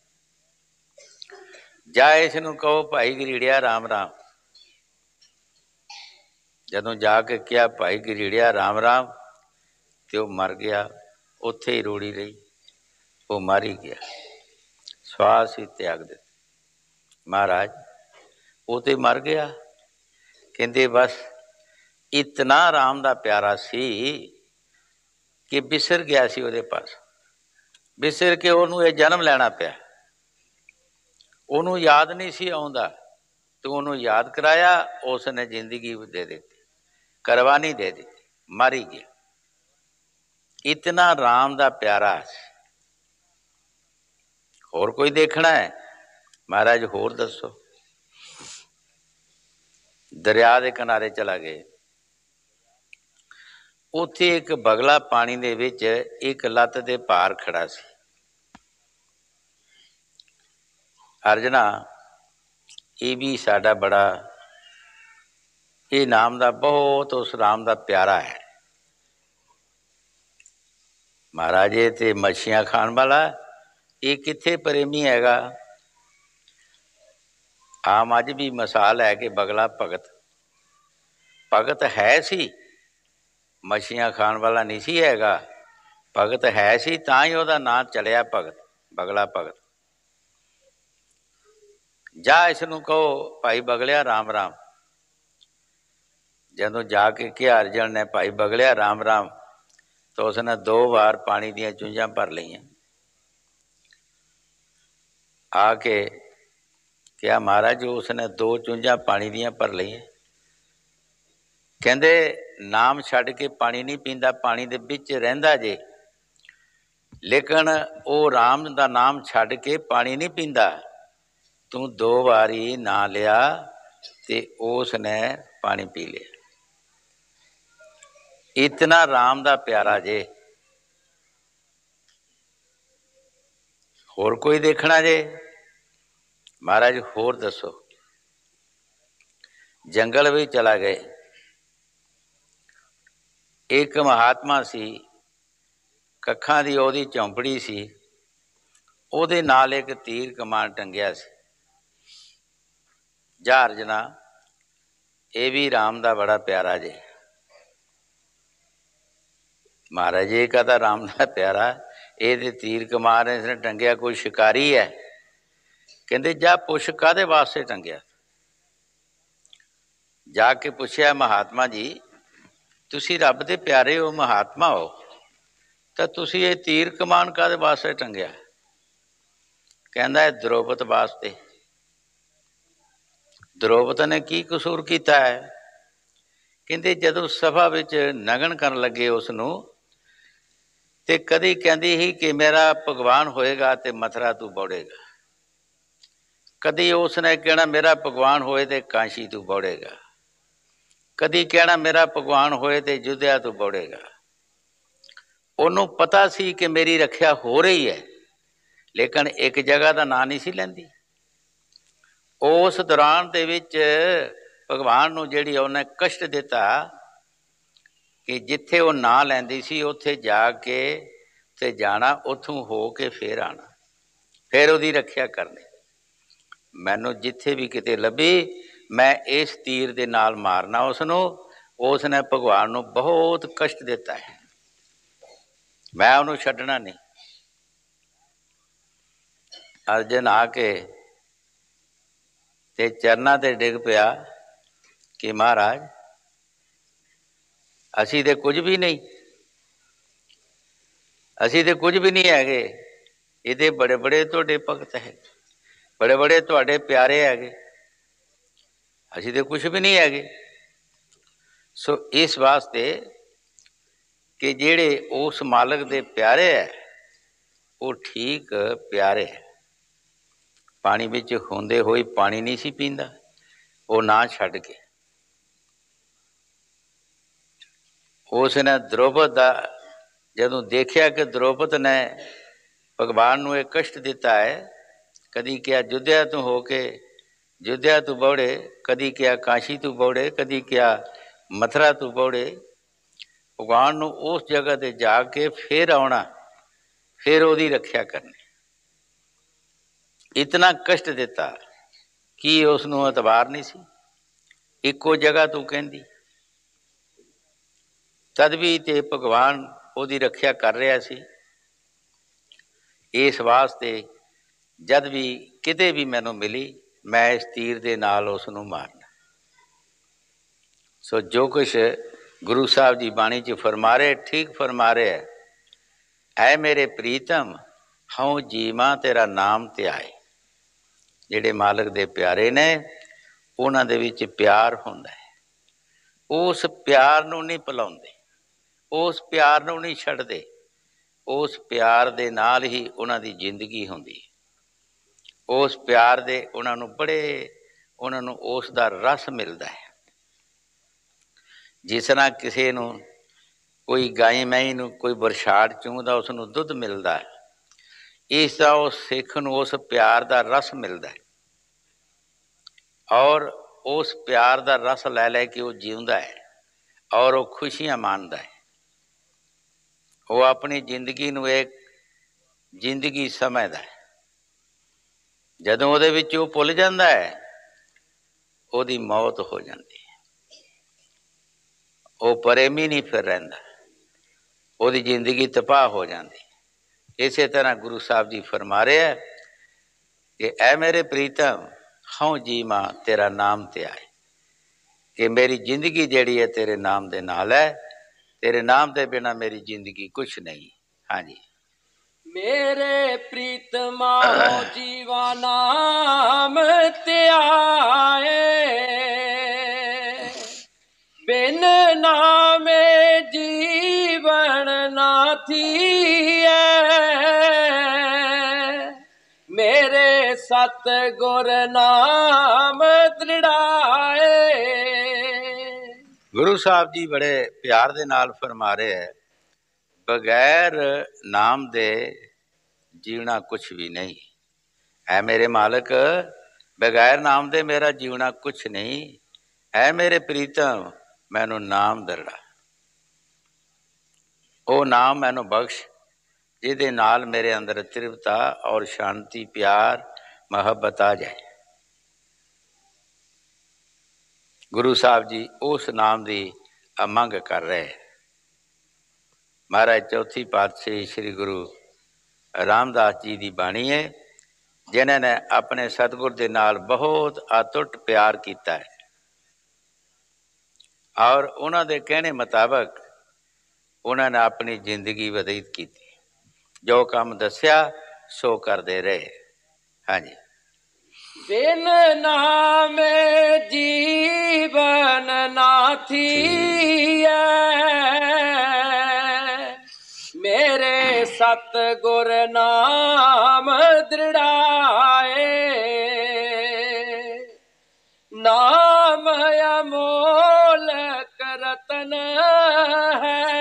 ਜਾਂ ਇਸ ਨੂੰ ਕਹੋ ਭਾਈ ਗਰੀੜਿਆ ਰਾਮ ਰਾਮ। ਜਦੋਂ ਜਾ ਕੇ ਕਿਹਾ ਭਾਈ ਗਰੀੜਿਆ ਰਾਮ ਰਾਮ, ਤੇ ਉਹ ਮਰ ਗਿਆ। ਉੱਥੇ ਹੀ ਰੋੜੀ ਰਹੀ, ਉਹ ਮਰ ਹੀ ਗਿਆ, ਸਵਾਸ ਹੀ ਤਿਆਗ ਦਿੱਤਾ। ਮਹਾਰਾਜ ਉਹ ਤੇ ਮਰ ਗਿਆ। ਕਹਿੰਦੇ ਬਸ ਇਤਨਾ ਰਾਮ ਦਾ ਪਿਆਰਾ ਸੀ ਕਿ ਵਿਸਰ ਗਿਆ ਸੀ ਉਹਦੇ ਪਾਸ, ਵਿਸਰ ਕੇ ਉਹਨੂੰ ਇਹ ਜਨਮ ਲੈਣਾ ਪਿਆ। ਉਹਨੂੰ ਯਾਦ ਨਹੀਂ ਸੀ ਆਉਂਦਾ, ਤੂੰ ਉਹਨੂੰ ਯਾਦ ਕਰਾਇਆ, ਉਸ ਨੇ ਜ਼ਿੰਦਗੀ ਦੇ ਦਿੱਤੀ, ਕੁਰਬਾਨੀ ਦੇ ਦਿੱਤੀ, ਮਰ ਹੀ ਗਿਆ। ਇਤਨਾ ਰਾਮ ਦਾ ਪਿਆਰਾ ਸੀ। ਹੋਰ ਕੋਈ ਦੇਖਣਾ ਹੈ? ਮਹਾਰਾਜ ਹੋਰ ਦੱਸੋ। ਦਰਿਆ ਦੇ ਕਿਨਾਰੇ ਚਲਾ ਗਏ। ਉੱਥੇ ਇੱਕ ਬਗਲਾ ਪਾਣੀ ਦੇ ਵਿੱਚ ਇੱਕ ਲੱਤ ਦੇ ਭਾਰ ਖੜਾ ਸੀ। ਅਰਜਨਾ, ਇਹ ਵੀ ਸਾਡਾ ਬੜਾ, ਇਹ ਨਾਮ ਦਾ ਬਹੁਤ ਉਸ ਰਾਮ ਦਾ ਪਿਆਰਾ ਹੈ। ਮਹਾਰਾਜ ਇਹ ਤੇ ਮੱਛੀਆਂ ਖਾਣ ਵਾਲਾ, ਇਹ ਕਿੱਥੇ ਪ੍ਰੇਮੀ ਹੈਗਾ? ਆਮ ਅੱਜ ਵੀ ਮਿਸਾਲ ਹੈ ਕਿ ਬਗਲਾ ਭਗਤ, ਭਗਤ ਹੈ ਸੀ, ਮੱਛੀਆਂ ਖਾਣ ਵਾਲਾ ਨਹੀਂ ਸੀ ਹੈਗਾ। ਭਗਤ ਹੈ ਸੀ, ਤਾਂ ਹੀ ਉਹਦਾ ਨਾਂ ਚਲਿਆ ਭਗਤ, ਬਗਲਾ ਭਗਤ। ਜਾ ਇਸ ਨੂੰ ਕਹੋ ਭਾਈ ਬਗਲਿਆ ਰਾਮ ਰਾਮ। ਜਦੋਂ ਜਾ ਕੇ ਕਿਹਾ ਅਰਜਨ ਨੇ ਭਾਈ ਬਗਲਿਆ ਰਾਮ ਰਾਮ, ਤਾਂ ਉਸਨੇ 2 ਵਾਰ ਪਾਣੀ ਦੀਆਂ ਚੁੰਝਾਂ ਭਰ ਲਈਆਂ। ਆ ਕੇ ਕਿਹਾ ਮਹਾਰਾਜ, ਉਸਨੇ 2 ਚੁੰਝਾਂ ਪਾਣੀ ਦੀਆਂ ਭਰ ਲਈਆਂ। ਕਹਿੰਦੇ ਨਾਮ ਛੱਡ ਕੇ ਪਾਣੀ ਨਹੀਂ ਪੀਂਦਾ, ਪਾਣੀ ਦੇ ਵਿੱਚ ਰਹਿੰਦਾ ਜੇ, ਲੇਕਿਨ ਉਹ ਰਾਮ ਦਾ ਨਾਮ ਛੱਡ ਕੇ ਪਾਣੀ ਨਹੀਂ ਪੀਂਦਾ। ਤੂੰ 2 ਵਾਰੀ ਨਾਂ ਲਿਆ ਤੇ ਉਸ ਨੇ ਪਾਣੀ ਪੀ ਲਿਆ। ਇਤਨਾ ਰਾਮ ਦਾ ਪਿਆਰਾ ਜੇ। ਹੋਰ ਕੋਈ ਦੇਖਣਾ ਜੇ? ਮਹਾਰਾਜ ਹੋਰ ਦੱਸੋ। ਜੰਗਲ ਵਿੱਚ ਚਲਾ ਗਏ। ਇੱਕ ਮਹਾਤਮਾ ਸੀ, ਕੱਖਾਂ ਦੀ ਉਹਦੀ ਝੌਂਪੜੀ ਸੀ, ਉਹਦੇ ਨਾਲ ਇੱਕ ਤੀਰ ਕਮਾਨ ਟੰਗਿਆ ਸੀ। ਜਾ ਅਰਜਨਾ, ਇਹ ਵੀ ਰਾਮ ਦਾ ਬੜਾ ਪਿਆਰਾ ਜੇ। ਮਹਾਰਾਜ ਇਹ ਕਾਹਦਾ ਰਾਮ ਦਾ ਪਿਆਰਾ? ਇਹਦੇ ਤੀਰ ਕਮਾਨ ਇਸਨੇ ਟੰਗਿਆ, ਕੋਈ ਸ਼ਿਕਾਰੀ ਹੈ? ਕਹਿੰਦੇ ਜਾ ਪੁੱਛ ਕਾਹਦੇ ਵਾਸਤੇ ਟੰਗਿਆ। ਜਾ ਕੇ ਪੁੱਛਿਆ ਮਹਾਤਮਾ ਜੀ, ਤੁਸੀਂ ਰੱਬ ਦੇ ਪਿਆਰੇ ਹੋ, ਮਹਾਤਮਾ ਹੋ, ਤਾਂ ਤੁਸੀਂ ਇਹ ਤੀਰ ਕਮਾਨ ਕਾਹਦੇ ਵਾਸਤੇ ਟੰਗਿਆ? ਕਹਿੰਦਾ ਦ੍ਰੋਪਦ ਵਾਸਤੇ। ਦਰੋਪਦ ਨੇ ਕੀ ਕਸੂਰ ਕੀਤਾ ਹੈ? ਕਹਿੰਦੇ ਜਦੋਂ ਸਭਾ ਵਿੱਚ ਨਗਨ ਕਰਨ ਲੱਗੇ ਉਸ ਨੂੰ, ਤੇ ਕਦੀ ਕਹਿੰਦੀ ਸੀ ਕਿ ਮੇਰਾ ਭਗਵਾਨ ਹੋਏਗਾ ਤੇ ਮਥੁਰਾ ਤੂੰ ਬੌੜੇਗਾ, ਕਦੀ ਉਸ ਨੇ ਕਹਿਣਾ ਮੇਰਾ ਭਗਵਾਨ ਹੋਏ ਤੇ ਕਾਸ਼ੀ ਤੂੰ ਬੌੜੇਗਾ, ਕਦੀ ਕਹਿਣਾ ਮੇਰਾ ਭਗਵਾਨ ਹੋਏ ਤੇ ਅਯੁੱਧਿਆ ਤੂੰ ਬੌੜੇਗਾ। ਉਹਨੂੰ ਪਤਾ ਸੀ ਕਿ ਮੇਰੀ ਰੱਖਿਆ ਹੋ ਰਹੀ ਹੈ, ਲੇਕਿਨ ਇੱਕ ਜਗ੍ਹਾ ਦਾ ਨਾਂ ਨਹੀਂ ਸੀ ਲੈਂਦੀ। ਉਸ ਦੌਰਾਨ ਦੇ ਵਿੱਚ ਭਗਵਾਨ ਨੂੰ ਜਿਹੜੀ ਉਹਨੇ ਕਸ਼ਟ ਦਿੱਤਾ ਕਿ ਜਿੱਥੇ ਉਹ ਨਾਂ ਲੈਂਦੀ ਸੀ ਉੱਥੇ ਜਾ ਕੇ ਤੇ ਜਾਣਾ, ਉੱਥੋਂ ਹੋ ਕੇ ਫੇਰ ਆਉਣਾ, ਫਿਰ ਉਹਦੀ ਰੱਖਿਆ ਕਰਨੀ। ਮੈਨੂੰ ਜਿੱਥੇ ਵੀ ਕਿਤੇ ਲੱਭੀ ਮੈਂ ਇਸ ਤੀਰ ਦੇ ਨਾਲ ਮਾਰਨਾ ਉਸ ਨੂੰ। ਉਸ ਨੇ ਭਗਵਾਨ ਨੂੰ ਬਹੁਤ ਕਸ਼ਟ ਦਿੱਤਾ ਹੈ, ਮੈਂ ਉਹਨੂੰ ਛੱਡਣਾ ਨਹੀਂ। ਅਰਜਨ ਆ ਕੇ ਤੇ ਚਰਨਾਂ ਤੇ ਡਿੱਗ ਪਿਆ ਕਿ ਮਹਾਰਾਜ ਅਸੀਂ ਤੇ ਕੁਝ ਵੀ ਨਹੀਂ, ਅਸੀਂ ਤੇ ਕੁਝ ਵੀ ਨਹੀਂ ਹੈਗੇ, ਇਹਦੇ ਬੜੇ ਬੜੇ ਤੁਹਾਡੇ ਭਗਤ ਹੈ, ਬੜੇ ਬੜੇ ਤੁਹਾਡੇ ਪਿਆਰੇ ਹੈਗੇ, ਅਸੀਂ ਤੇ ਕੁਛ ਵੀ ਨਹੀਂ ਹੈਗੇ। ਸੋ ਇਸ ਵਾਸਤੇ ਕਿ ਜਿਹੜੇ ਉਸ ਮਾਲਕ ਦੇ ਪਿਆਰੇ ਹੈ ਉਹ ਠੀਕ ਪਿਆਰੇ ਹੈ। ਪਾਣੀ ਵਿੱਚ ਹੁੰਦੇ ਹੋਏ ਪਾਣੀ ਨਹੀਂ ਸੀ ਪੀਂਦਾ, ਉਹ ਨਾ ਛੱਡ ਕੇ ਉਸ ਨੇ ਦਰੋਪਦ ਦਾ ਜਦੋਂ ਦੇਖਿਆ ਕਿ ਦਰੋਪਦ ਨੇ ਭਗਵਾਨ ਨੂੰ ਇਹ ਕਸ਼ਟ ਦਿੱਤਾ ਹੈ, ਕਦੀ ਕਿਹਾ ਅਯੁੱਧਿਆ ਤੋਂ ਹੋ ਕੇ ਅਯੁੱਧਿਆ ਤੂੰ ਬੌੜੇ, ਕਦੀ ਕਿਹਾ ਕਾਸ਼ੀ ਤੂੰ ਬੌੜੇ, ਕਦੀ ਕਿਹਾ ਮਥੁਰਾ ਤੂੰ ਬੌੜੇ। ਭਗਵਾਨ ਨੂੰ ਉਸ ਜਗ੍ਹਾ 'ਤੇ ਜਾ ਕੇ ਫਿਰ ਆਉਣਾ, ਫਿਰ ਉਹਦੀ ਰੱਖਿਆ ਕਰਨੀ। ਇਤਨਾ ਕਸ਼ਟ ਦਿੱਤਾ ਕਿ ਉਸ ਨੂੰ ਇਤਬਾਰ ਨਹੀਂ ਸੀ, ਇੱਕੋ ਜਗ੍ਹਾ ਤੂੰ ਕਹਿੰਦੀ। ਤਦ ਵੀ ਤੇ ਭਗਵਾਨ ਉਹਦੀ ਰੱਖਿਆ ਕਰ ਰਿਹਾ ਸੀ। ਇਸ ਵਾਸਤੇ ਜਦ ਵੀ ਕਿਤੇ ਵੀ ਮੈਨੂੰ ਮਿਲੀ ਮੈਂ ਇਸ ਤੀਰ ਦੇ ਨਾਲ ਉਸ ਨੂੰ ਮਾਰਨਾ। ਸੋ ਜੋ ਕੁਛ ਗੁਰੂ ਸਾਹਿਬ ਦੀ ਬਾਣੀ 'ਚ ਫਰਮਾ ਰਹੇ, ਠੀਕ ਫਰਮਾ ਰਿਹਾ ਹੈ। ਐ ਮੇਰੇ ਪ੍ਰੀਤਮ ਹਉ ਜੀਵਾਂ ਤੇਰਾ ਨਾਮ ਧਿਆਏ। ਜਿਹੜੇ ਮਾਲਕ ਦੇ ਪਿਆਰੇ ਨੇ ਉਹਨਾਂ ਦੇ ਵਿੱਚ ਪਿਆਰ ਹੁੰਦਾ ਹੈ, ਉਸ ਪਿਆਰ ਨੂੰ ਨਹੀਂ ਭੁਲਾਉਂਦੇ, ਉਸ ਪਿਆਰ ਨੂੰ ਨਹੀਂ ਛੱਡਦੇ, ਉਸ ਪਿਆਰ ਦੇ ਨਾਲ ਹੀ ਉਹਨਾਂ ਦੀ ਜ਼ਿੰਦਗੀ ਹੁੰਦੀ ਹੈ। ਉਸ ਪਿਆਰ ਦੇ ਉਹਨਾਂ ਨੂੰ ਉਸ ਦਾ ਰਸ ਮਿਲਦਾ ਹੈ। ਜਿਸ ਤਰ੍ਹਾਂ ਕਿਸੇ ਨੂੰ ਕੋਈ ਗਾਈ ਮਹੀਂ ਨੂੰ ਕੋਈ ਬਰਛਾੜ ਚੂੰਹਦਾ ਉਸ ਨੂੰ ਦੁੱਧ ਮਿਲਦਾ ਹੈ, ਇਸ ਤਰ੍ਹਾਂ ਉਸ ਸਿੱਖ ਨੂੰ ਉਸ ਪਿਆਰ ਦਾ ਰਸ ਮਿਲਦਾ ਹੈ, ਔਰ ਉਸ ਪਿਆਰ ਦਾ ਰਸ ਲੈ ਲੈ ਕੇ ਉਹ ਜਿਉਂਦਾ ਹੈ ਔਰ ਉਹ ਖੁਸ਼ੀਆਂ ਮਾਣਦਾ ਹੈ। ਉਹ ਆਪਣੀ ਜ਼ਿੰਦਗੀ ਨੂੰ ਇੱਕ ਜ਼ਿੰਦਗੀ ਸਮਝਦਾ ਹੈ। ਜਦੋਂ ਉਹਦੇ ਵਿੱਚ ਉਹ ਭੁੱਲ ਜਾਂਦਾ ਹੈ ਉਹਦੀ ਮੌਤ ਹੋ ਜਾਂਦੀ ਹੈ। ਉਹ ਪ੍ਰੇਮੀ ਨਹੀਂ ਫਿਰ ਰਹਿੰਦਾ, ਉਹਦੀ ਜ਼ਿੰਦਗੀ ਤਬਾਹ ਹੋ ਜਾਂਦੀ। ਇਸੇ ਤਰ੍ਹਾਂ ਗੁਰੂ ਸਾਹਿਬ ਜੀ ਫਰਮਾ ਰਹੇ ਹੈ ਕਿ ਐ ਮੇਰੇ ਪ੍ਰੀਤਮ ਹਉ ਜੀਵਾਂ ਤੇਰਾ ਨਾਮ ਧਿਆਏ, ਕਿ ਮੇਰੀ ਜ਼ਿੰਦਗੀ ਜਿਹੜੀ ਹੈ ਤੇਰੇ ਨਾਮ ਦੇ ਨਾਲ ਹੈ, ਤੇਰੇ ਨਾਮ ਦੇ ਬਿਨਾਂ ਮੇਰੀ ਜ਼ਿੰਦਗੀ ਕੁਛ ਨਹੀਂ। ਹਾਂਜੀ। ਮੇਰੇ ਪ੍ਰੀਤਮਾ ਹੋ ਜੀਵਾ ਨਾਮ ਧਿਆਏ, ਬਿਨ ਨਾਮੇ ਜੀਵਨ ਨਾ ਥੀਐ, ਮੇਰੇ ਸਤ ਗੁਰ ਨਾਮ ਦ੍ਰਿੜਾਏ। ਗੁਰੂ ਸਾਹਿਬ ਜੀ ਬੜੇ ਪਿਆਰ ਦੇ ਨਾਲ ਫਰਮਾ ਰਹੇ ਹੈ, ਬਗੈਰ ਨਾਮ ਦੇ ਜੀਣਾ ਕੁਛ ਵੀ ਨਹੀਂ। ਐ ਮੇਰੇ ਮਾਲਕ ਬਗੈਰ ਨਾਮ ਦੇ ਮੇਰਾ ਜੀਣਾ ਕੁਛ ਨਹੀਂ। ਐ ਮੇਰੇ ਪ੍ਰੀਤਮ ਮੈਨੂੰ ਨਾਮ ਦਰੜਾ, ਉਹ ਨਾਮ ਮੈਨੂੰ ਬਖਸ਼ ਜਿਹਦੇ ਨਾਲ ਮੇਰੇ ਅੰਦਰ ਤ੍ਰਿਪਤਾ ਔਰ ਸ਼ਾਂਤੀ, ਪਿਆਰ, ਮੁਹੱਬਤ ਆ ਜਾਏ। ਗੁਰੂ ਸਾਹਿਬ ਜੀ ਉਸ ਨਾਮ ਦੀ ਅਮੰਗ ਕਰ ਰਹੇ। ਮਹਾਰਾਜ ਚੌਥੀ ਪਾਤਸ਼ਾਹੀ ਸ੍ਰੀ ਗੁਰੂ ਰਾਮਦਾਸ ਜੀ ਦੀ ਬਾਣੀ ਹੈ, ਜਿਨ੍ਹਾਂ ਨੇ ਆਪਣੇ ਸਤਿਗੁਰ ਦੇ ਨਾਲ ਬਹੁਤ ਅਟੁੱਟ ਪਿਆਰ ਕੀਤਾ ਹੈ ਔਰ ਉਹਨਾਂ ਦੇ ਕਹਿਣੇ ਮੁਤਾਬਕ ਉਹਨਾਂ ਨੇ ਆਪਣੀ ਜ਼ਿੰਦਗੀ ਬਤੀਤ ਕੀਤੀ। ਜੋ ਕੰਮ ਦੱਸਿਆ ਸੋ ਕਰਦੇ ਰਹੇ। ਹਾਂਜੀ। बिन नाम जीवन नाथी मेरे सतगुर नाम दृढ़ाए नाम अमोलक रतन है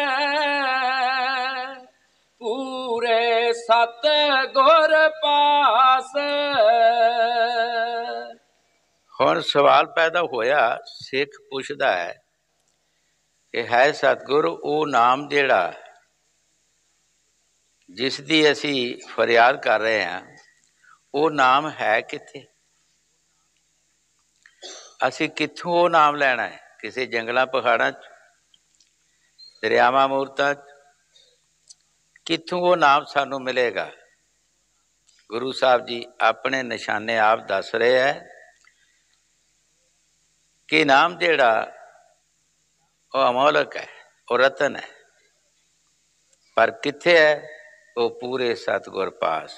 पूरे सतगुर पास। ਹੁਣ ਸਵਾਲ ਪੈਦਾ ਹੋਇਆ, ਸਿੱਖ ਪੁੱਛਦਾ ਹੈ ਕਿ ਹੈ ਸਤਿਗੁਰ ਉਹ ਨਾਮ ਜਿਹੜਾ ਜਿਸ ਦੀ ਅਸੀਂ ਫਰਿਆਦ ਕਰ ਰਹੇ ਹਾਂ, ਉਹ ਨਾਮ ਹੈ ਕਿੱਥੇ? ਅਸੀਂ ਕਿੱਥੋਂ ਉਹ ਨਾਮ ਲੈਣਾ ਹੈ? ਕਿਸੇ ਜੰਗਲਾਂ ਪਹਾੜਾਂ 'ਚ, ਦਰਿਆਵਾਂ ਮੂਰਤਾਂ 'ਚ? ਕਿੱਥੋਂ ਉਹ ਨਾਮ ਸਾਨੂੰ ਮਿਲੇਗਾ? ਗੁਰੂ ਸਾਹਿਬ ਜੀ ਆਪਣੇ ਨਿਸ਼ਾਨੇ ਆਪ ਦੱਸ ਰਹੇ ਹੈ ਕਿ ਨਾਮ ਜਿਹੜਾ ਉਹ ਅਮੋਲਕ ਹੈ, ਉਹ ਰਤਨ ਹੈ, ਪਰ ਕਿੱਥੇ ਹੈ? ਉਹ ਪੂਰੇ ਸਤਿਗੁਰ ਪਾਸ।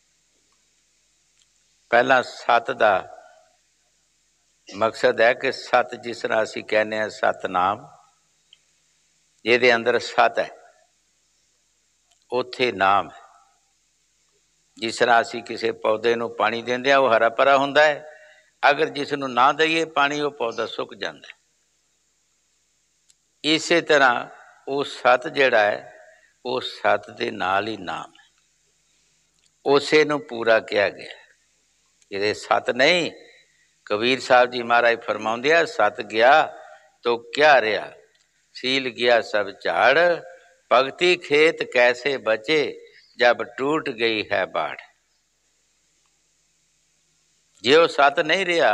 ਪਹਿਲਾਂ ਸਤ ਦਾ ਮਕਸਦ ਹੈ ਕਿ ਸਤ, ਜਿਸ ਤਰ੍ਹਾਂ ਅਸੀਂ ਕਹਿੰਦੇ ਹਾਂ ਸਤਨਾਮ, ਜਿਹਦੇ ਅੰਦਰ ਸਤ ਹੈ ਉੱਥੇ ਨਾਮ ਹੈ। ਜਿਸ ਤਰ੍ਹਾਂ ਅਸੀਂ ਕਿਸੇ ਪੌਦੇ ਨੂੰ ਪਾਣੀ ਦਿੰਦੇ ਹਾਂ, ਉਹ ਹਰਾ ਭਰਾ ਹੁੰਦਾ ਹੈ, ਅਗਰ ਜਿਸ ਨੂੰ ਨਾ ਦਈਏ ਪਾਣੀ, ਉਹ ਪੌਦਾ ਸੁੱਕ ਜਾਂਦਾ ਹੈ। ਇਸੇ ਤਰ੍ਹਾਂ ਉਹ ਸਤ ਜਿਹੜਾ ਹੈ, ਉਹ ਸਤ ਦੇ ਨਾਲ ਹੀ ਨਾਮ ਹੈ, ਉਸੇ ਨੂੰ ਪੂਰਾ ਕਿਹਾ ਗਿਆ। ਜਿਹਦੇ ਸਤ ਨਹੀਂ, ਕਬੀਰ ਸਾਹਿਬ ਜੀ ਮਹਾਰਾਜ ਫਰਮਾਉਂਦੇ ਆ, ਸਤ ਗਿਆ ਤੋ ਕਿਆ ਰਿਹਾ, ਸੀਲ ਗਿਆ ਸਭ ਝਾੜ, ਭਗਤੀ ਖੇਤ ਕੈਸੇ ਬਚੇ, ਜਬ ਟूट गई है बाढ़। ਜੇ ਉਹ ਸਤ ਨਹੀਂ ਰਿਹਾ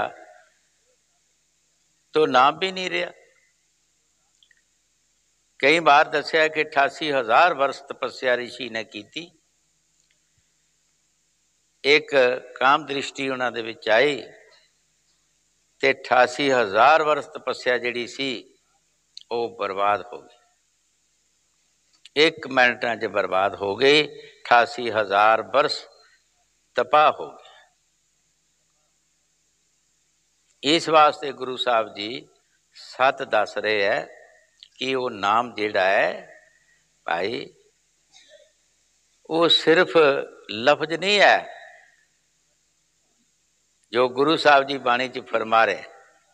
तो ਨਾਮ ਵੀ ਨਹੀਂ ਰਿਹਾ। ਕਈ ਵਾਰ ਦੱਸਿਆ ਕਿ 88,000 ਵਰਸ ਤਪੱਸਿਆ ਰਿਸ਼ੀ ਨੇ ਕੀਤੀ। ਇੱਕ ਕਾਮ ਦ੍ਰਿਸ਼ਟੀ ਉਹਨਾਂ ਦੇ ਵਿੱਚ ਆਈ ਤੇ 88,000 ਵਰਸ ਤਪੱਸਿਆ ਜਿਹੜੀ ਸੀ ਉਹ ਬਰਬਾਦ ਹੋ ਗਈ। 1 ਮਿੰਟਾਂ 'ਚ ਬਰਬਾਦ ਹੋ ਗਈ। 88,000 ਵਰਸ ਤਬਾਹ ਹੋ ਗਏ। ਇਸ ਵਾਸਤੇ ਗੁਰੂ ਸਾਹਿਬ ਜੀ ਸਤ ਦੱਸ ਰਹੇ ਹੈ ਕਿ ਉਹ ਨਾਮ ਜਿਹੜਾ ਹੈ ਭਾਈ, ਉਹ ਸਿਰਫ ਲਫ਼ਜ਼ ਨਹੀਂ ਹੈ ਜੋ ਗੁਰੂ ਸਾਹਿਬ ਜੀ ਬਾਣੀ 'ਚ ਫਰਮਾ ਰਹੇ।